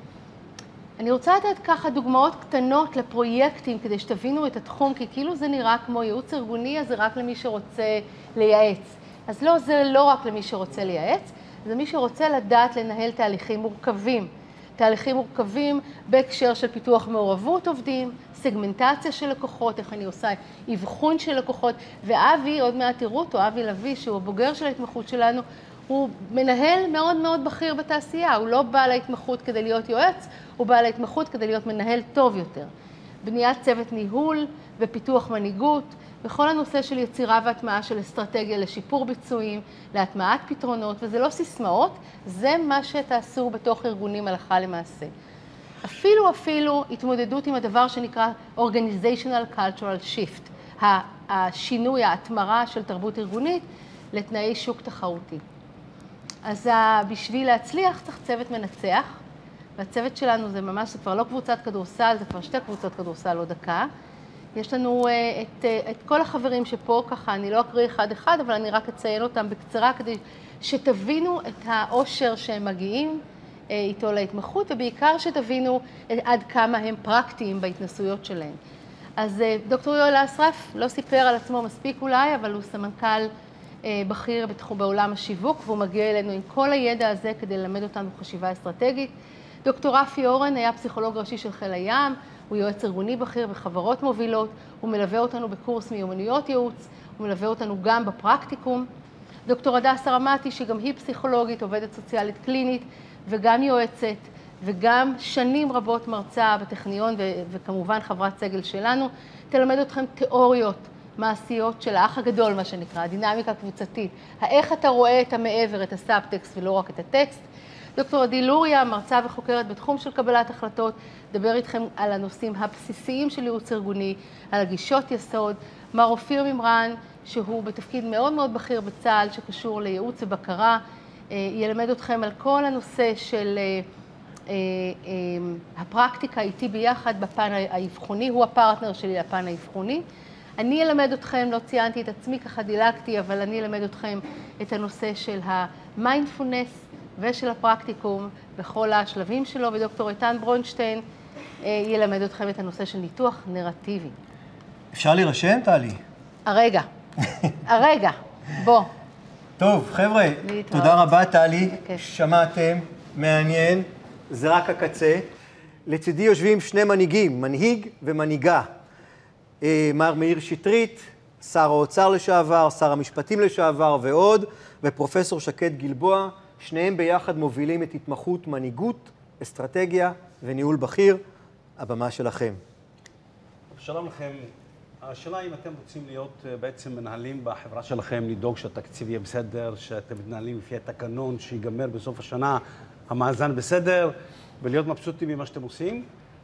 אני רוצה לתת ככה דוגמאות קטנות לפרויקטים, כדי שתבינו את התחום, כי כאילו זה נראה כמו ייעוץ ארגוני, אז זה רק למי שרוצה לייעץ. אז לא, זה לא רק למי שרוצה לייעץ, זה מי שרוצה לדעת לנהל תהליכים מורכבים. תהליכים מורכבים בהקשר של פיתוח מעורבות עובדים, סגמנטציה של לקוחות, איך אני עושה אבחון של לקוחות, ואבי, עוד מעט תראו אותו, אבי לוי, שהוא הבוגר של ההתמחות שלנו, הוא מנהל מאוד מאוד בכיר בתעשייה, הוא לא בא להתמחות כדי להיות יועץ, הוא בא להתמחות כדי להיות מנהל טוב יותר. בניית צוות ניהול ופיתוח מנהיגות, וכל הנושא של יצירה והטמעה של אסטרטגיה לשיפור ביצועים, להטמעת פתרונות, וזה לא סיסמאות, זה מה שתעשו בתוך ארגונים הלכה למעשה. אפילו אפילו התמודדות עם הדבר שנקרא Organizational Cultural Shift, השינוי, ההתמרה של תרבות ארגונית לתנאי שוק תחרותי. אז בשביל להצליח צריך צוות מנצח, והצוות שלנו זה ממש, זה כבר לא קבוצת כדורסל, זה כבר שתי קבוצות כדורסל עוד דקה. יש לנו את, את כל החברים שפה ככה, אני לא אקריא אחד אחד, אבל אני רק אציין אותם בקצרה כדי שתבינו את העושר שהם מגיעים איתו להתמחות, ובעיקר שתבינו עד כמה הם פרקטיים בהתנסויות שלהם. אז דוקטור יואל אסרף לא סיפר על עצמו מספיק אולי, אבל הוא סמנכ"ל בכיר בתחום בעולם השיווק, והוא מגיע אלינו עם כל הידע הזה כדי ללמד אותנו חשיבה אסטרטגית. דוקטור רפי אורן היה פסיכולוג ראשי של חיל הים, הוא יועץ ארגוני בכיר בחברות מובילות, הוא מלווה אותנו בקורס מיומנויות ייעוץ, הוא מלווה אותנו גם בפרקטיקום. דוקטור הדס הרמתי, שגם היא פסיכולוגית, עובדת סוציאלית קלינית, וגם יועצת, וגם שנים רבות מרצה בטכניון, ו- וכמובן חברת סגל שלנו, תלמד אתכם תיאוריות מעשיות של האח הגדול, מה שנקרא, הדינמיקה הקבוצתית, האיך אתה רואה את המעבר, את הסאבטקסט ולא רק את הטקסט. דוקטור עדי לוריה, מרצה וחוקרת בתחום של קבלת החלטות, דבר איתכם על הנושאים הבסיסיים של ייעוץ ארגוני, על הגישות יסוד. מר אופיר ממרן, שהוא בתפקיד מאוד מאוד בכיר בצה"ל, שקשור לייעוץ ובקרה, ילמד אתכם על כל הנושא של הפרקטיקה איתי ביחד בפן האבחוני, הוא הפרטנר שלי לפן האבחוני. אני אלמד אתכם, לא ציינתי את עצמי, ככה דילגתי, אבל אני אלמד אתכם את הנושא של המיינדפולנס ושל הפרקטיקום בכל השלבים שלו, ודוקטור איתן ברונשטיין ילמד אתכם את הנושא של ניתוח נרטיבי. אפשר להירשם, טלי? הרגע, הרגע, בוא. טוב, חבר'ה, תודה רבה, טלי. שמעתם, מעניין, זה רק הקצה. לצידי יושבים שני מנהיגים, מנהיג ומנהיגה. מר מאיר שטרית, שר האוצר לשעבר, שר המשפטים לשעבר ועוד, ופרופסור שקד גלבוע, שניהם ביחד מובילים את התמחות מנהיגות, אסטרטגיה וניהול בכיר. הבמה שלכם. שלום לכם. השאלה אם אתם רוצים להיות בעצם מנהלים בחברה שלכם, לדאוג שהתקציב יהיה בסדר, שאתם מתנהלים לפי התקנון, שיגמר בסוף השנה, המאזן בסדר, ולהיות מבסוטים ממה שאתם עושים,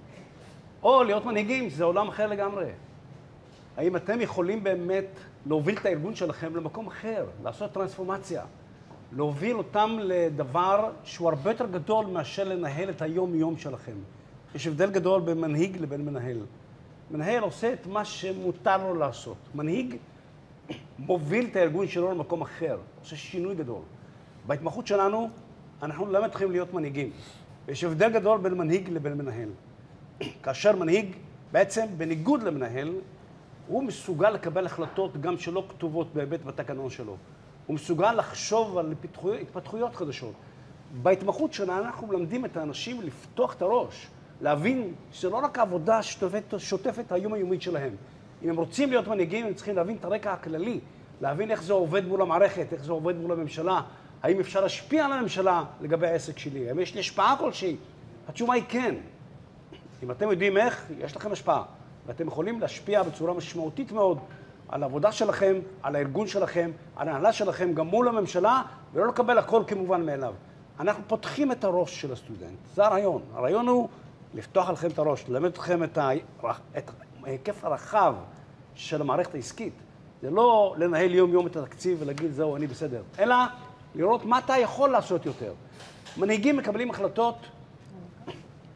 או להיות מנהיגים, זה עולם אחר לגמרי. האם אתם יכולים באמת להוביל את הארגון שלכם למקום אחר, לעשות טרנספורמציה, להוביל אותם לדבר שהוא הרבה יותר גדול מאשר לנהל את היום-יום שלכם. יש הבדל גדול בין מנהיג לבין מנהל. מנהל עושה את מה שמותר לו לעשות. מנהיג מוביל את הארגון שלו למקום אחר, עושה שינוי גדול. בהתמחות שלנו, אנחנו לא מתחילים להיות מנהיגים. יש הבדל גדול בין מנהיג לבין מנהל. כאשר מנהיג, בעצם בניגוד למנהל, הוא מסוגל לקבל החלטות גם שלא כתובות בהיבט בתקנון שלו. הוא מסוגל לחשוב על התפתחויות חדשות. בהתמחות שלנו אנחנו מלמדים את האנשים לפתוח את הראש, להבין שזה לא רק העבודה שוטפת היום-היומית שלהם. אם הם רוצים להיות מנהיגים, הם צריכים להבין את הרקע הכללי, להבין איך זה עובד מול המערכת, איך זה עובד מול הממשלה, האם אפשר להשפיע על הממשלה לגבי העסק שלי, האם יש לי השפעה כלשהי? התשובה היא כן. אם אתם יודעים איך, יש לכם השפעה, ואתם יכולים להשפיע בצורה משמעותית מאוד על העבודה שלכם, על הארגון שלכם, על ההנהלה שלכם, גם מול הממשלה, ולא לקבל הכל כמובן מאליו. אנחנו פותחים את הראש של הסטודנט. זה הרעיון. הרעיון הוא לפתוח עליכם את הראש, ללמד אתכם את ההיקף הרחב של המערכת העסקית. זה לא לנהל יום-יום את התקציב ולהגיד, זהו, אני בסדר. אלא לראות מה אתה יכול לעשות יותר. מנהיגים מקבלים החלטות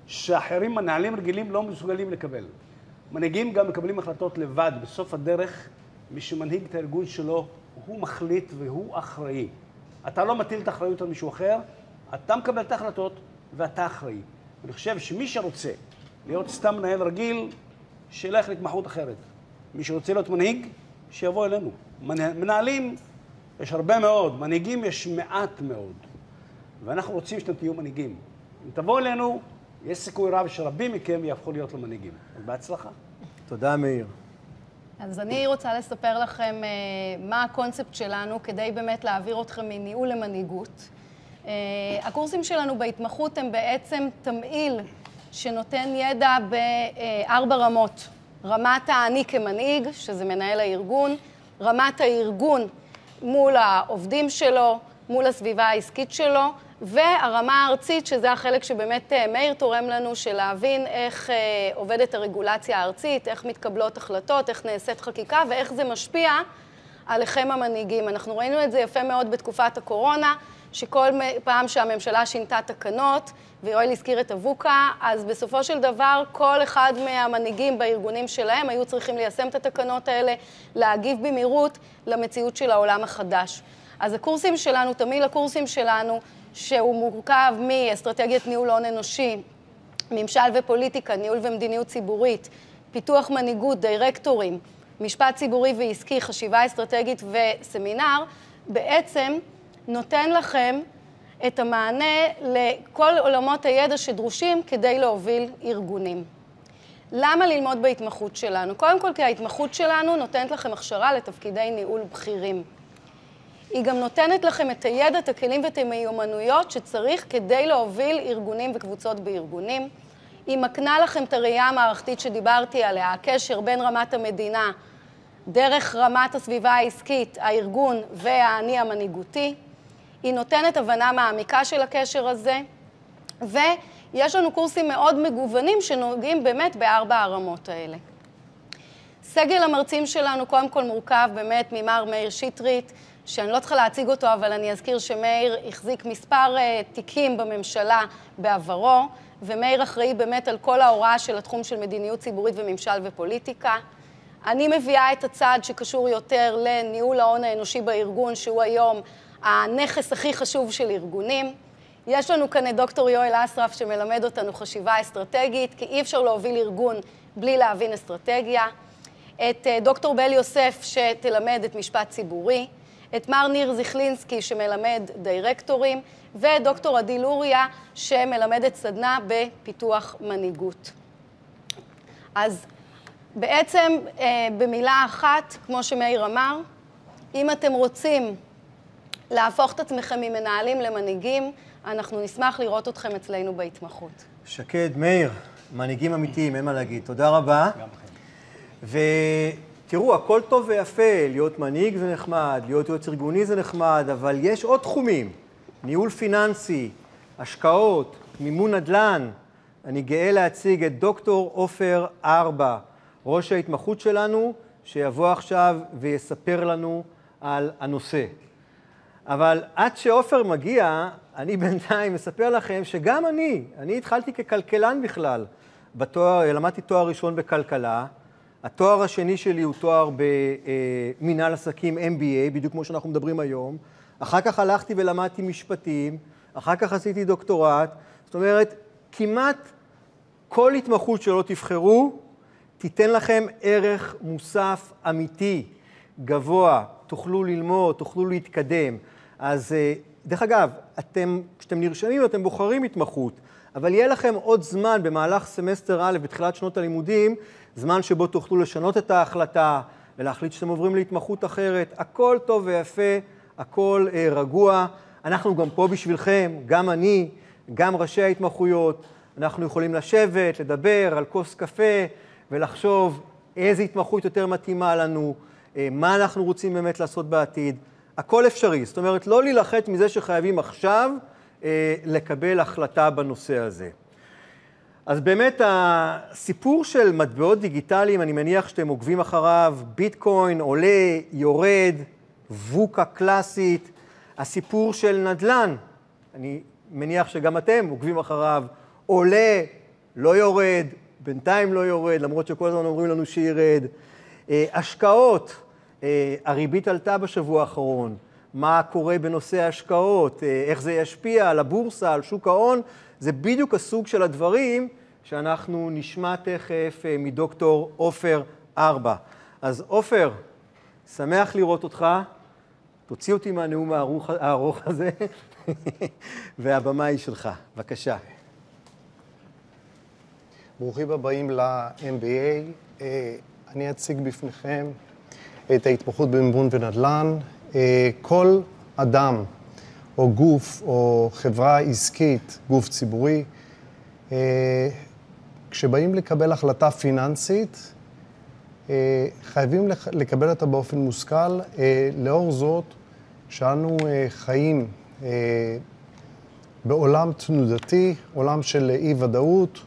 שאחרים, מנהלים רגילים, לא מסוגלים לקבל. מנהיגים גם מקבלים החלטות לבד. בסוף הדרך, מי שמנהיג את הארגון שלו, הוא מחליט והוא אחראי. אתה לא מטיל את האחריות על מישהו אחר, אתה מקבל את ההחלטות ואתה אחראי. אני חושב שמי שרוצה להיות סתם מנהל רגיל, שילך להתמחות אחרת. מי שרוצה להיות מנהיג, שיבוא אלינו. מנהלים יש הרבה מאוד, מנהיגים יש מעט מאוד. ואנחנו רוצים שאתם תהיו מנהיגים. אם תבואו אלינו, יש סיכוי רב שרבים מכם יהפכו להיות למנהיגים. אז בהצלחה. תודה, מאיר. אז אני רוצה לספר לכם מה הקונספט שלנו כדי באמת להעביר אתכם מניהול למנהיגות. הקורסים שלנו בהתמחות הם בעצם תמהיל שנותן ידע בארבע רמות. רמת האני כמנהיג, שזה מנהל הארגון, רמת הארגון מול העובדים שלו, מול הסביבה העסקית שלו, והרמה הארצית, שזה החלק שבאמת מאיר תורם לנו, של להבין איך עובדת הרגולציה הארצית, איך מתקבלות החלטות, איך נעשית חקיקה, ואיך זה משפיע עליכם המנהיגים. אנחנו ראינו את זה יפה מאוד בתקופת הקורונה, שכל פעם שהממשלה שינתה תקנות, ויואל הזכיר את אבוקה, אז בסופו של דבר כל אחד מהמנהיגים בארגונים שלהם היו צריכים ליישם את התקנות האלה, להגיב במהירות למציאות של העולם החדש. אז הקורסים שלנו, תמיד הקורסים שלנו, שהוא מורכב מאסטרטגיית ניהול הון אנושי, ממשל ופוליטיקה, ניהול ומדיניות ציבורית, פיתוח מנהיגות, דירקטורים, משפט ציבורי ועסקי, חשיבה אסטרטגית וסמינר, בעצם נותן לכם את המענה לכל עולמות הידע שדרושים כדי להוביל ארגונים. למה ללמוד בהתמחות שלנו? קודם כל, כי ההתמחות שלנו נותנת לכם הכשרה לתפקידי ניהול בכירים. היא גם נותנת לכם את הידע, את הכלים ואת המיומנויות שצריך כדי להוביל ארגונים וקבוצות בארגונים. היא מקנה לכם את הראייה המערכתית שדיברתי עליה, הקשר בין רמת המדינה, דרך רמת הסביבה העסקית, הארגון והאני המנהיגותי. היא נותנת הבנה מעמיקה של הקשר הזה, ויש לנו קורסים מאוד מגוונים שנוגעים באמת בארבע הרמות האלה. סגל המרצים שלנו קודם כל מורכב באמת ממר מאיר שטרית, שאני לא צריכה להציג אותו, אבל אני אזכיר שמאיר החזיק מספר תיקים בממשלה בעברו, ומאיר אחראי באמת על כל ההוראה של התחום של מדיניות ציבורית וממשל ופוליטיקה. אני מביאה את הצד שקשור יותר לניהול ההון האנושי בארגון, שהוא היום הנכס הכי חשוב של ארגונים. יש לנו כאן את דוקטור יואל אסרף שמלמד אותנו חשיבה אסטרטגית, כי אי אפשר להוביל ארגון בלי להבין אסטרטגיה. את דוקטור בל יוסף שתלמד את משפט ציבורי. את מר ניר זיכלינסקי שמלמד דירקטורים, ודוקטור עדי לוריה שמלמדת סדנה בפיתוח מנהיגות. אז בעצם במילה אחת, כמו שמאיר אמר, אם אתם רוצים להפוך את עצמכם ממנהלים למנהיגים, אנחנו נשמח לראות אתכם אצלנו בהתמחות. שקד, מאיר, מנהיגים אמיתיים, אין מה להגיד. תודה רבה. גם לכם. ותראו, הכל טוב ויפה, להיות מנהיג זה נחמד, להיות יועץ ארגוני זה נחמד, אבל יש עוד תחומים, ניהול פיננסי, השקעות, מימון נדל"ן. אני גאה להציג את דוקטור עופר ארבע, ראש ההתמחות שלנו, שיבוא עכשיו ויספר לנו על הנושא. אבל עד שעופר מגיע, אני בינתיים מספר לכם שגם אני, אני התחלתי ככלכלן בכלל. בתואר, למדתי תואר ראשון בכלכלה, התואר השני שלי הוא תואר במנהל עסקים אם בי איי, בדיוק כמו שאנחנו מדברים היום. אחר כך הלכתי ולמדתי משפטים, אחר כך עשיתי דוקטורט. זאת אומרת, כמעט כל התמחות שלא תבחרו, תיתן לכם ערך מוסף אמיתי, גבוה, תוכלו ללמוד, תוכלו להתקדם. אז דרך אגב, אתם, כשאתם נרשמים, אתם בוחרים התמחות, אבל יהיה לכם עוד זמן במהלך סמסטר א' בתחילת שנות הלימודים, זמן שבו תוכלו לשנות את ההחלטה ולהחליט שאתם עוברים להתמחות אחרת. הכל טוב ויפה, הכל אה, רגוע. אנחנו גם פה בשבילכם, גם אני, גם ראשי ההתמחויות. אנחנו יכולים לשבת, לדבר על כוס קפה ולחשוב איזה התמחות יותר מתאימה לנו, אה, מה אנחנו רוצים באמת לעשות בעתיד. הכל אפשרי, זאת אומרת, לא להילחץ מזה שחייבים עכשיו אה, לקבל החלטה בנושא הזה. אז באמת הסיפור של מטבעות דיגיטליים, אני מניח שאתם עוקבים אחריו, ביטקוין עולה, יורד, ווקה קלאסית, הסיפור של נדל"ן, אני מניח שגם אתם עוקבים אחריו, עולה, לא יורד, בינתיים לא יורד, למרות שכל הזמן אומרים לנו שירד. השקעות, הריבית עלתה בשבוע האחרון, מה קורה בנושא ההשקעות, איך זה ישפיע על הבורסה, על שוק ההון, זה בדיוק הסוג של הדברים שאנחנו נשמע תכף מדוקטור עופר ארבע. אז עופר, שמח לראות אותך, תוציא אותי מהנאום הארוך, הארוך הזה, והבמה היא שלך. בבקשה. ברוכים הבאים ל-אם בי איי. אני אציג בפניכם את ההתמחות במימון ונדל"ן. כל אדם או גוף או חברה עסקית, גוף ציבורי, כשבאים לקבל החלטה פיננסית, חייבים לקבל אותה באופן מושכל, לאור זאת שאנו חיים בעולם תנודתי, עולם של אי-ודאות,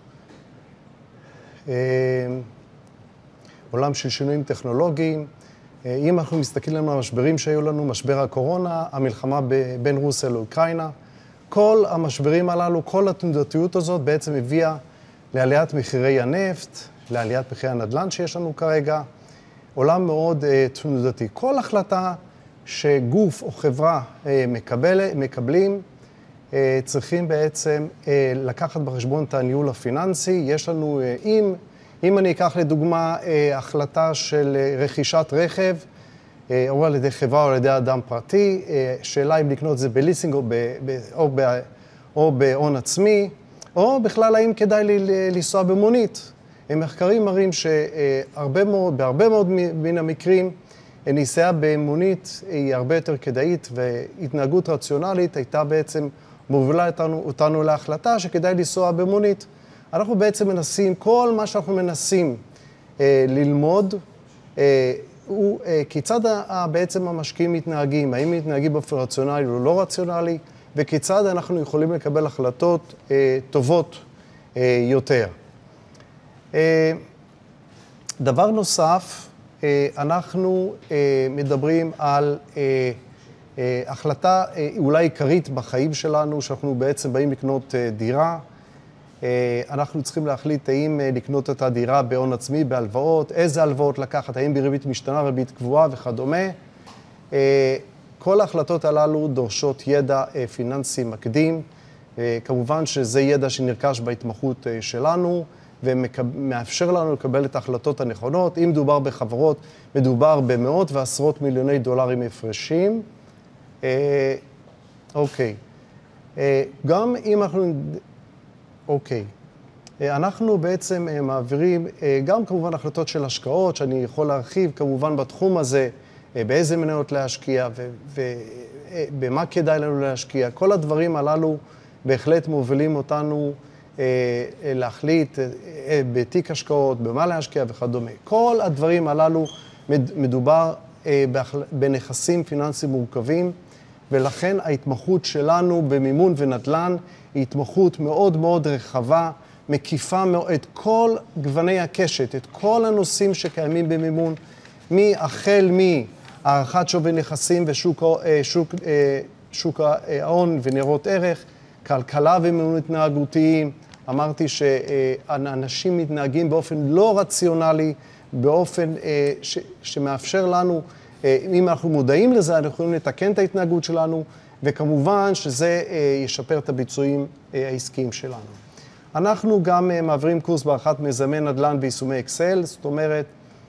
עולם של שינויים טכנולוגיים. אם אנחנו מסתכלים על המשברים שהיו לנו, משבר הקורונה, המלחמה בין רוסיה לאוקראינה, כל המשברים הללו, כל התנודתיות הזאת בעצם הביאה לעליית מחירי הנפט, לעליית מחירי הנדל"ן שיש לנו כרגע, עולם מאוד uh, תנודתי. כל החלטה שגוף או חברה uh, מקבל, מקבלים, uh, צריכים בעצם uh, לקחת בחשבון את הניהול הפיננסי. יש לנו, uh, אם, אם אני אקח לדוגמה uh, החלטה של uh, רכישת רכב, uh, או על ידי חברה או על ידי אדם פרטי, uh, שאלה אם לקנות זה בליסינג או, ב, ב, או, ב, או בהון עצמי, או בכלל האם כדאי לי לנסוע במונית. מחקרים מראים שהרבה מאוד, בהרבה מאוד מן המקרים, נסיעה במונית היא הרבה יותר כדאית, והתנהגות רציונלית הייתה בעצם מובילה אותנו, אותנו להחלטה שכדאי לנסוע במונית. אנחנו בעצם מנסים, כל מה שאנחנו מנסים אה, ללמוד, אה, הוא אה, כיצד בעצם המשקיעים מתנהגים, האם מתנהגים באופן רציונלי או לא רציונלי, וכיצד אנחנו יכולים לקבל החלטות אה, טובות אה, יותר. דבר נוסף, אנחנו מדברים על החלטה אולי עיקרית בחיים שלנו, שאנחנו בעצם באים לקנות דירה. אנחנו צריכים להחליט האם לקנות את הדירה בהון עצמי, בהלוואות, איזה הלוואות לקחת, האם בריבית משתנה, ריבית קבועה וכדומה. כל ההחלטות הללו דורשות ידע פיננסי מקדים. כמובן שזה ידע שנרכש בהתמחות שלנו, ומאפשר לנו לקבל את ההחלטות הנכונות. אם מדובר בחברות, מדובר במאות ועשרות מיליוני דולרים הפרשים. אה, אוקיי. אה, גם אם אנחנו... אוקיי. אה, אנחנו בעצם אה, מעבירים אה, גם כמובן החלטות של השקעות, שאני יכול להרחיב כמובן בתחום הזה, אה, באיזה מניות להשקיע ובמה אה, כדאי לנו להשקיע. כל הדברים הללו בהחלט מובילים אותנו להחליט בתיק השקעות, במה להשקיע וכדומה. כל הדברים הללו מדובר בנכסים פיננסיים מורכבים, ולכן ההתמחות שלנו במימון ונדל"ן היא התמחות מאוד מאוד רחבה, מקיפה את כל גווני הקשת, את כל הנושאים שקיימים במימון, החל מהערכת שווי נכסים ושוק שוק, שוק ההון וניירות ערך, כלכלה ומימון התנהגותיים. אמרתי שאנשים מתנהגים באופן לא רציונלי, באופן ש, שמאפשר לנו, אם אנחנו מודעים לזה, אנחנו יכולים לתקן את ההתנהגות שלנו, וכמובן שזה ישפר את הביצועים העסקיים שלנו. אנחנו גם מעבירים קורס בערכת מיזמי נדל"ן ויישומי אקסל, זאת אומרת,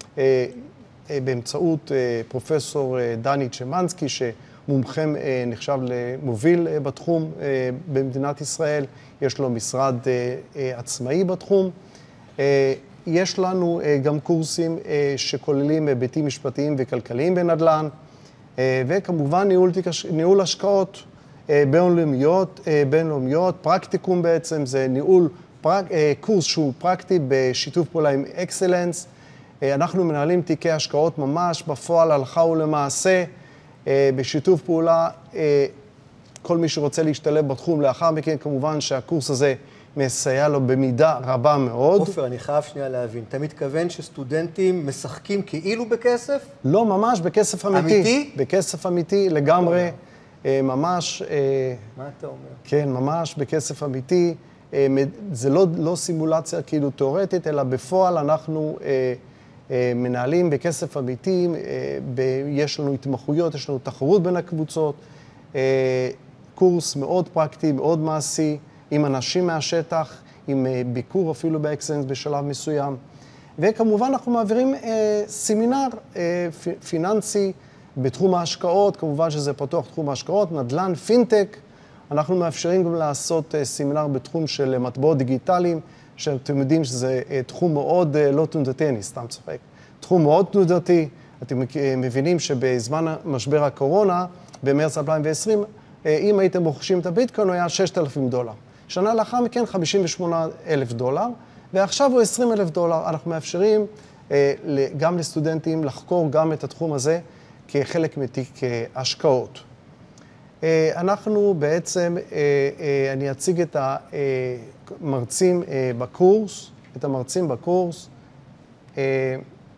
באמצעות פרופסור דני צ'מנסקי, שמומחם נחשב למוביל בתחום במדינת ישראל, יש לו משרד עצמאי בתחום. יש לנו גם קורסים שכוללים היבטים משפטיים וכלכליים בנדל"ן, וכמובן ניהול, ניהול השקעות בינלאומיות, בינלאומיות, פרקטיקום בעצם, זה ניהול, פרק, קורס שהוא פרקטי בשיתוף פעולה עם אקסלנס. אנחנו מנהלים תיקי השקעות ממש בפועל, הלכה ולמעשה, בשיתוף פעולה. כל מי שרוצה להשתלב בתחום לאחר מכן, כמובן שהקורס הזה מסייע לו במידה רבה מאוד. עופר, אני חייב שנייה להבין. אתה מתכוון שסטודנטים משחקים כאילו בכסף? לא, ממש בכסף אמיתי. אמיתי? בכסף אמיתי, לגמרי, ממש... מה אתה אומר? כן, ממש בכסף אמיתי. זה לא, לא סימולציה כאילו תיאורטית, אלא בפועל אנחנו מנהלים בכסף אמיתי, יש לנו התמחויות, יש לנו תחרות בין הקבוצות, קורס מאוד פרקטי, מאוד מעשי, עם אנשים מהשטח, עם ביקור אפילו באקסלנס בשלב מסוים. וכמובן אנחנו מעבירים אה, סמינר אה, פיננסי בתחום ההשקעות, כמובן שזה פתוח תחום ההשקעות, נדל"ן, פינטק. אנחנו מאפשרים גם לעשות אה, סמינר בתחום של מטבעות דיגיטליים, שאתם יודעים שזה אה, תחום מאוד אה, לא תנודתי, אני סתם צוחק. תחום מאוד תנודתי, אתם מבינים שבזמן משבר הקורונה, במרץ אלפיים ועשרים, אה, אם הייתם רוכשים את הביטקוין, הוא היה שישת אלפים דולר. שנה לאחר מכן חמישים ושמונה אלף דולר, ועכשיו הוא עשרים אלף דולר. אנחנו מאפשרים אה, גם לסטודנטים לחקור גם את התחום הזה כחלק מתיק אה, השקעות. אה, אנחנו בעצם, אה, אה, אני אציג את המרצים אה, בקורס, את המרצים בקורס. אה,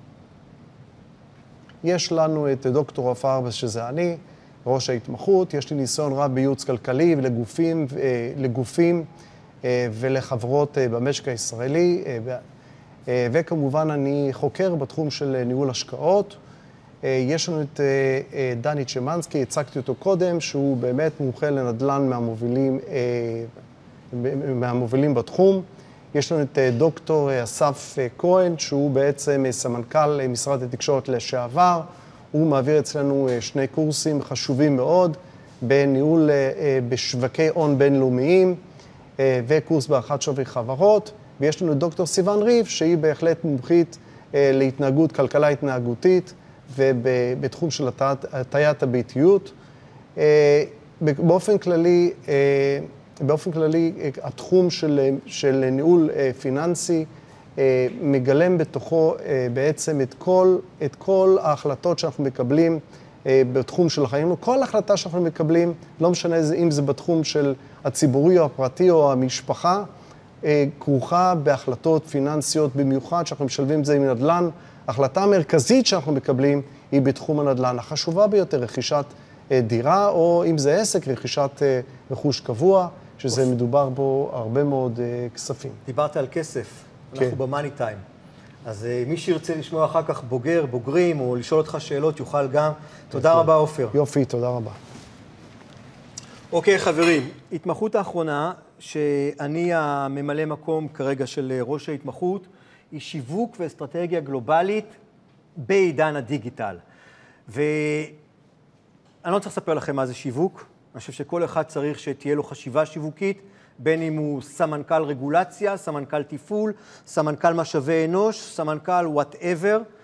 יש לנו את דוקטור רפאא ארבס, שזה אני, ראש ההתמחות. יש לי ניסיון רב בייעוץ כלכלי ולגופים, אה, לגופים ולחברות במשק הישראלי, וכמובן אני חוקר בתחום של ניהול השקעות. יש לנו את דני צ'מנסקי, הצגתי אותו קודם, שהוא באמת מומחה לנדל"ן מהמובילים, מהמובילים בתחום. יש לנו את דוקטור אסף כהן, שהוא בעצם סמנכ"ל משרד התקשורת לשעבר. הוא מעביר אצלנו שני קורסים חשובים מאוד, בניהול בשווקי הון בינלאומיים, וקורס בערכת שווי חברות, ויש לנו דוקטור סיוון ריב, שהיא בהחלט מומחית להתנהגות, כלכלה התנהגותית, ובתחום של הטיית הביתיות. באופן כללי, באופן כללי, התחום של, של ניהול פיננסי מגלם בתוכו בעצם את כל, את כל ההחלטות שאנחנו מקבלים בתחום של החיים. כל החלטה שאנחנו מקבלים, לא משנה אם זה בתחום של הציבורי או הפרטי או המשפחה, כרוכה בהחלטות פיננסיות, במיוחד שאנחנו משלבים את זה עם נדל"ן. ההחלטה המרכזית שאנחנו מקבלים היא בתחום הנדל"ן. החשובה ביותר, רכישת דירה, או אם זה עסק, רכישת רכוש קבוע, שזה מדובר בו הרבה מאוד כספים. דיברת על כסף, כן. אנחנו במאני טיים. אז מי שירצה לשמוע אחר כך בוגר, בוגרים, או לשאול אותך שאלות, יוכל גם. תודה רבה, עופר. יופי, תודה רבה. אוקיי, חברים, התמחות האחרונה, שאני הממלא מקום כרגע של ראש ההתמחות, היא שיווק ואסטרטגיה גלובלית בעידן הדיגיטל. ואני לא צריך לספר לכם מה זה שיווק. אני חושב שכל אחד צריך שתהיה לו חשיבה שיווקית, בין אם הוא סמנכ"ל רגולציה, סמנכ"ל תפעול, סמנכ"ל משאבי אנוש, סמנכ"ל whatever.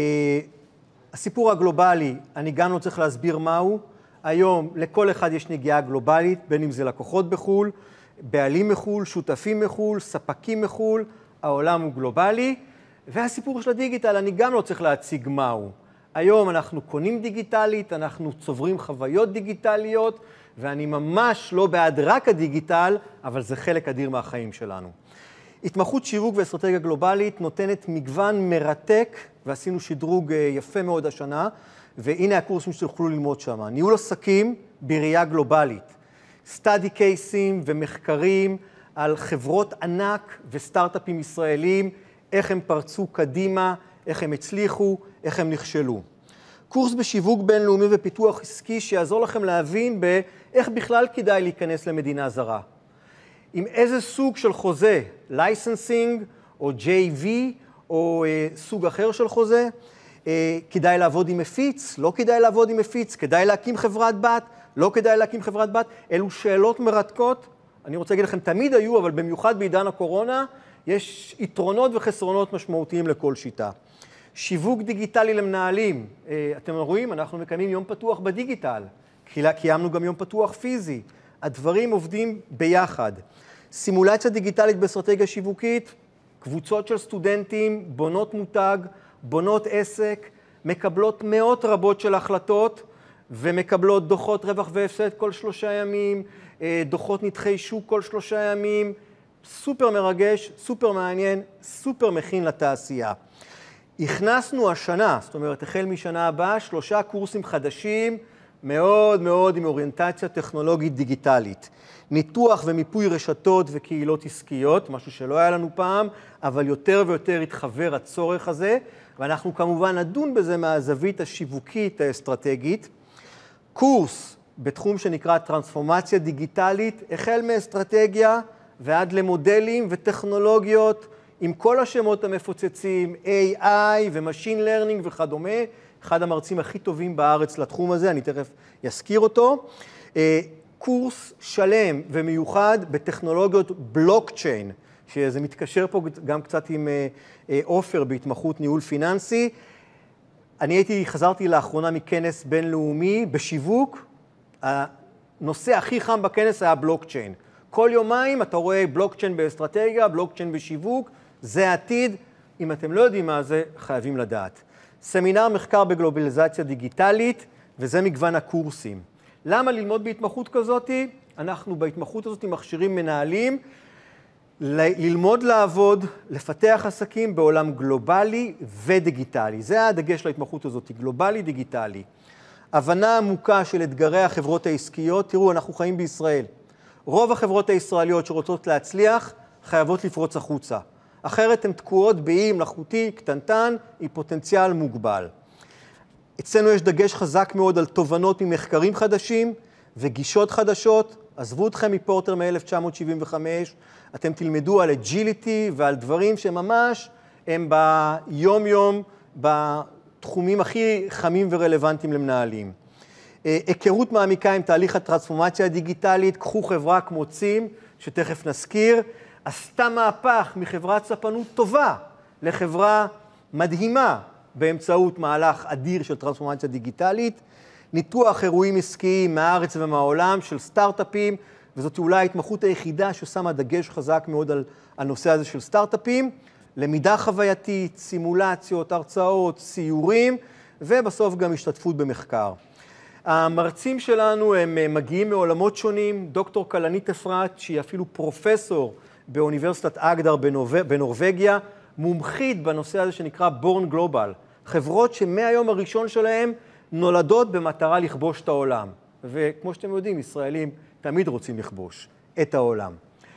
הסיפור הגלובלי, אני גם לא צריך להסביר מהו. היום לכל אחד יש נגיעה גלובלית, בין אם זה לקוחות בחול, בעלים מחול, שותפים מחול, ספקים מחול, העולם הוא גלובלי. והסיפור של הדיגיטל, אני גם לא צריך להציג מהו. היום אנחנו קונים דיגיטלית, אנחנו צוברים חוויות דיגיטליות, ואני ממש לא בעד רק הדיגיטל, אבל זה חלק אדיר מהחיים שלנו. התמחות שיווק ואסטרטגיה גלובלית נותנת מגוון מרתק, ועשינו שדרוג יפה מאוד השנה, והנה הקורסים שתוכלו ללמוד שם. ניהול עסקים בראייה גלובלית, סטאדי קייסים ומחקרים על חברות ענק וסטארט-אפים ישראלים, איך הם פרצו קדימה, איך הם הצליחו, איך הם נכשלו. קורס בשיווק בינלאומי ופיתוח עסקי שיעזור לכם להבין באיך בכלל כדאי להיכנס למדינה זרה. עם איזה סוג של חוזה, לייסנסינג או ג'יי וי או אה, סוג אחר של חוזה, אה, כדאי לעבוד עם מפיץ, לא כדאי לעבוד עם מפיץ, כדאי להקים חברת בת, לא כדאי להקים חברת בת. אלו שאלות מרתקות, אני רוצה להגיד לכם, תמיד היו, אבל במיוחד בעידן הקורונה, יש יתרונות וחסרונות משמעותיים לכל שיטה. שיווק דיגיטלי למנהלים, אתם רואים, אנחנו מקיימים יום פתוח בדיגיטל, קיימנו גם יום פתוח פיזי, הדברים עובדים ביחד. סימולציה דיגיטלית באסטרטגיה שיווקית, קבוצות של סטודנטים, בונות מותג, בונות עסק, מקבלות מאות רבות של החלטות, ומקבלות דוחות רווח והפסד כל שלושה ימים, דוחות נתחי שוק כל שלושה ימים, סופר מרגש, סופר מעניין, סופר מכין לתעשייה. הכנסנו השנה, זאת אומרת, החל משנה הבאה, שלושה קורסים חדשים, מאוד מאוד עם אוריינטציה טכנולוגית דיגיטלית. ניתוח ומיפוי רשתות וקהילות עסקיות, משהו שלא היה לנו פעם, אבל יותר ויותר התחבר הצורך הזה, ואנחנו כמובן נדון בזה מהזווית השיווקית האסטרטגית. קורס בתחום שנקרא טרנספורמציה דיגיטלית, החל מאסטרטגיה ועד למודלים וטכנולוגיות, עם כל השמות המפוצצים, איי איי ו-Machine Learning וכדומה, אחד המרצים הכי טובים בארץ לתחום הזה, אני תכף אזכיר אותו. קורס שלם ומיוחד בטכנולוגיות בלוקצ'יין, שזה מתקשר פה גם קצת עם אופר בהתמחות ניהול פיננסי. אני הייתי, חזרתי לאחרונה מכנס בינלאומי בשיווק, הנושא הכי חם בכנס היה בלוקצ'יין. כל יומיים אתה רואה בלוקצ'יין באסטרטגיה, בלוקצ'יין בשיווק, זה העתיד. אם אתם לא יודעים מה זה, חייבים לדעת. סמינר מחקר בגלובליזציה דיגיטלית, וזה מגוון הקורסים. למה ללמוד בהתמחות כזאת? אנחנו בהתמחות הזאת מכשירים מנהלים, ללמוד לעבוד, לפתח עסקים בעולם גלובלי ודיגיטלי. זה הדגש להתמחות הזאת, גלובלי, דיגיטלי. הבנה עמוקה של אתגרי החברות העסקיות. תראו, אנחנו חיים בישראל. רוב החברות הישראליות שרוצות להצליח חייבות לפרוץ החוצה. אחרת הן תקועות באי מלאכותי, קטנטן, עם פוטנציאל מוגבל. אצלנו יש דגש חזק מאוד על תובנות ממחקרים חדשים וגישות חדשות. עזבו אתכם מפורטר מ-אלף תשע מאות שבעים וחמש, אתם תלמדו על אג'יליטי ועל דברים שממש הם ביום-יום, בתחומים הכי חמים ורלוונטיים למנהלים. היכרות מעמיקה עם תהליך הטרנספורמציה הדיגיטלית, קחו חברה כמו צים, שתכף נזכיר, עשתה מהפך מחברת ספנות טובה לחברה מדהימה באמצעות מהלך אדיר של טרנספורמציה דיגיטלית, ניתוח אירועים עסקיים מהארץ ומהעולם של סטארט-אפים, וזאת אולי ההתמחות היחידה ששמה דגש חזק מאוד על הנושא הזה של סטארט-אפים, למידה חווייתית, סימולציות, הרצאות, סיורים, ובסוף גם השתתפות במחקר. המרצים שלנו הם מגיעים מעולמות שונים, דוקטור קלנית אפרת, שהיא אפילו פרופסור באוניברסיטת אגדר בנורווגיה, מומחית בנושא הזה שנקרא Born Global, חברות שמהיום הראשון שלהם נולדות במטרה לכבוש את העולם. וכמו שאתם יודעים, ישראלים תמיד רוצים לכבוש את העולם.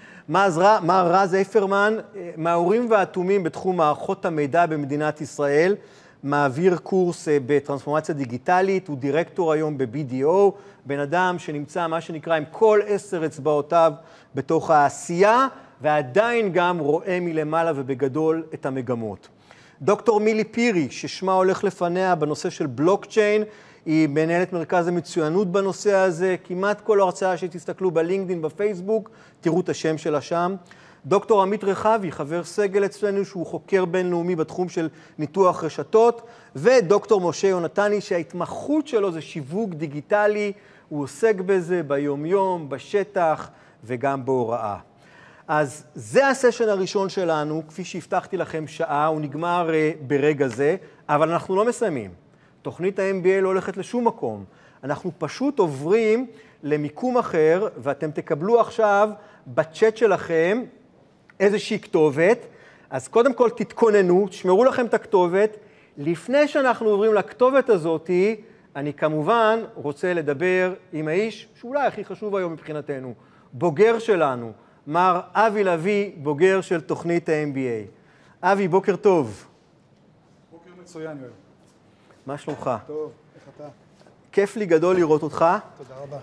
מר רז איפרמן, מהאורים והאטומים בתחום מערכות המידע במדינת ישראל, מעביר קורס בטרנספורמציה דיגיטלית, הוא דירקטור היום ב-בי די או, בן אדם שנמצא מה שנקרא עם כל עשר אצבעותיו בתוך העשייה, ועדיין גם רואה מלמעלה ובגדול את המגמות. דוקטור מילי פירי, ששמה הולך לפניה בנושא של בלוקצ'יין, היא מנהלת מרכז המצוינות בנושא הזה, כמעט כל הרצאה שתסתכלו בלינקדין, בפייסבוק, תראו את השם שלה שם. דוקטור עמית רחבי, חבר סגל אצלנו, שהוא חוקר בינלאומי בתחום של ניתוח רשתות, ודוקטור משה יונתני, שההתמחות שלו זה שיווק דיגיטלי, הוא עוסק בזה ביום-יום, בשטח וגם בהוראה. אז זה הסשן הראשון שלנו, כפי שהבטחתי לכם שעה, הוא נגמר ברגע זה, אבל אנחנו לא מסיימים. תוכנית ה-אם בי איי לא הולכת לשום מקום. אנחנו פשוט עוברים למיקום אחר, ואתם תקבלו עכשיו בצ'אט שלכם איזושהי כתובת. אז קודם כל תתכוננו, תשמרו לכם את הכתובת. לפני שאנחנו עוברים לכתובת הזאת, אני כמובן רוצה לדבר עם האיש שאולי הכי חשוב היום מבחינתנו, בוגר שלנו, מר אבי לוי, בוגר של תוכנית ה-אם בי איי. אבי, בוקר טוב. בוקר מצוין, יואל. מה שלומך? טוב, איך אתה? כיף לי גדול לראות אותך. תודה רבה.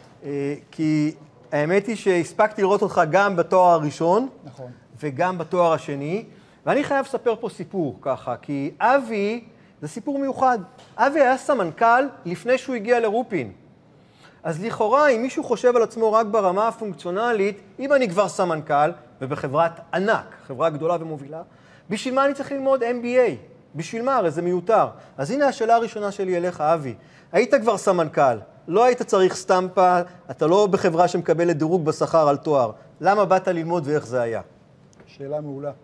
כי האמת היא שהספקתי לראות אותך גם בתואר הראשון, נכון. וגם בתואר השני, ואני חייב לספר פה סיפור ככה, כי אבי זה סיפור מיוחד. אבי היה סמנכ"ל לפני שהוא הגיע לרופין. אז לכאורה, אם מישהו חושב על עצמו רק ברמה הפונקציונלית, אם אני כבר סמנכ"ל, ובחברת ענק, חברה גדולה ומובילה, בשביל מה אני צריך ללמוד אם בי איי? בשביל מה? הרי זה מיותר. אז הנה השאלה הראשונה שלי אליך, אבי. היית כבר סמנכ"ל, לא היית צריך סטמפה, אתה לא בחברה שמקבלת דירוג בשכר על תואר. למה באת ללמוד ואיך זה היה? שאלה מעולה.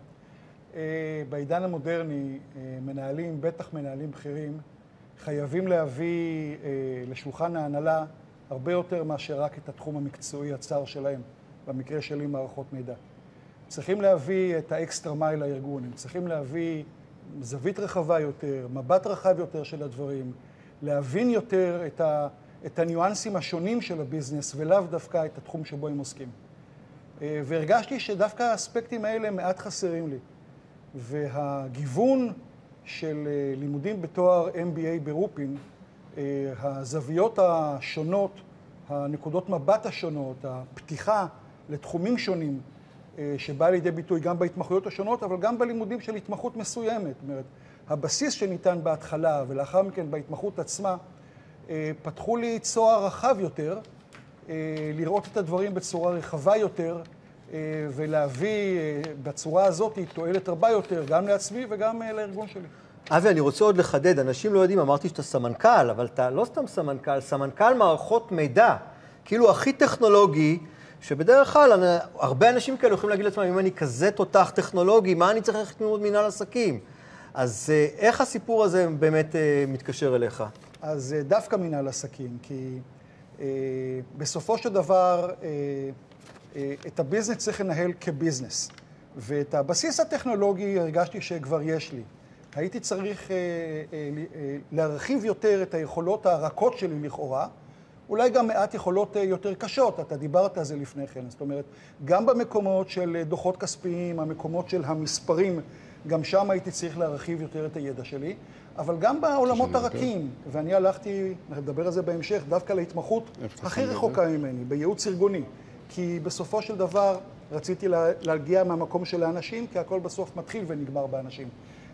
בעידן המודרני, מנהלים, בטח מנהלים בכירים, חייבים להביא לשולחן ההנהלה הרבה יותר מאשר רק את התחום המקצועי הצר שלהם, במקרה שלי מערכות מידע. צריכים להביא את האקסטרה מייל לארגון, הם צריכים להביא זווית רחבה יותר, מבט רחב יותר של הדברים, להבין יותר את את הניואנסים השונים של הביזנס, ולאו דווקא את התחום שבו הם עוסקים. והרגשתי שדווקא האספקטים האלה מעט חסרים לי. והגיוון של לימודים בתואר אם בי איי ברופין, הזוויות השונות, הנקודות מבט השונות, הפתיחה לתחומים שונים, שבא לידי ביטוי גם בהתמחויות השונות, אבל גם בלימודים של התמחות מסוימת. זאת אומרת, הבסיס שניתן בהתחלה ולאחר מכן בהתמחות עצמה, פתחו לי צוהר רחב יותר, לראות את הדברים בצורה רחבה יותר, ולהביא בצורה הזאת תועלת רבה יותר, גם לעצמי וגם לארגון שלי. אבי, אני רוצה עוד לחדד, אנשים לא יודעים, אמרתי שאתה סמנכ"ל, אבל אתה לא סתם סמנכ"ל, סמנכ"ל מערכות מידע, כאילו הכי טכנולוגי, שבדרך כלל הרבה אנשים כאלה יכולים להגיד לעצמם, אם אני כזה תותח טכנולוגי, מה אני צריך ללכת ללמוד מנהל עסקים? אז איך הסיפור הזה באמת מתקשר אליך? אז דווקא מנהל עסקים, כי אה, בסופו של דבר אה, אה, את הביזנס צריך לנהל כביזנס, ואת הבסיס הטכנולוגי הרגשתי שכבר יש לי. הייתי צריך אה, אה, אה, להרחיב יותר את היכולות הרכות שלי לכאורה, אולי גם מעט יכולות אה, יותר קשות, אתה דיברת על זה לפני כן. זאת אומרת, גם במקומות של דוחות כספיים, המקומות של המספרים, גם שם הייתי צריך להרחיב יותר את הידע שלי, אבל גם בעולמות הרכים, ואני הלכתי, נדבר על זה בהמשך, דווקא להתמחות הכי רחוקה ממני, בייעוץ ארגוני. כי בסופו של דבר רציתי להגיע מהמקום של האנשים, כי הכל בסוף מתחיל ונגמר באנשים.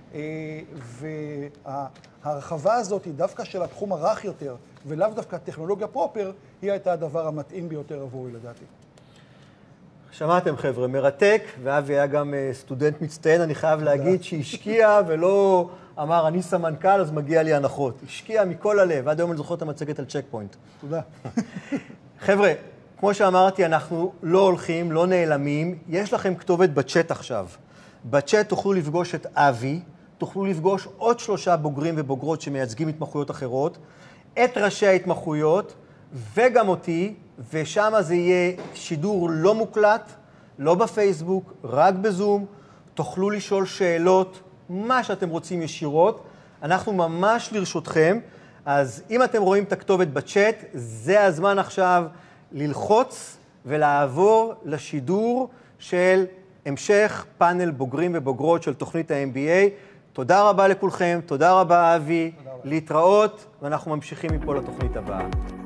וההרחבה הזאת היא דווקא של התחום הרך יותר, ולאו דווקא הטכנולוגיה פרופר, היא הייתה הדבר המתאים ביותר עבורי לדעתי. שמעתם חבר'ה, מרתק, ואבי היה גם סטודנט מצטיין, אני חייב להגיד שהשקיע ולא אמר, אני סמנכ"ל, אז מגיע לי הנחות. השקיע מכל הלב, עד היום אני זוכר את המצגת על צ'ק פוינט. תודה. חבר'ה, כמו שאמרתי, אנחנו לא הולכים, לא נעלמים, יש לכם כתובת בצ'אט עכשיו. בצ'אט תוכלו לפגוש את אבי, תוכלו לפגוש עוד שלושה בוגרים ובוגרות שמייצגים התמחויות אחרות, את ראשי ההתמחויות וגם אותי, ושם זה יהיה שידור לא מוקלט, לא בפייסבוק, רק בזום. תוכלו לשאול שאלות, מה שאתם רוצים ישירות. אנחנו ממש לרשותכם. אז אם אתם רואים את הכתובת בצ'אט, זה הזמן עכשיו ללחוץ ולעבור לשידור של המשך פאנל בוגרים ובוגרות של תוכנית ה-אם בי איי. תודה רבה לכולכם, תודה רבה אבי, להתראות, ואנחנו ממשיכים מפה לתוכנית הבאה.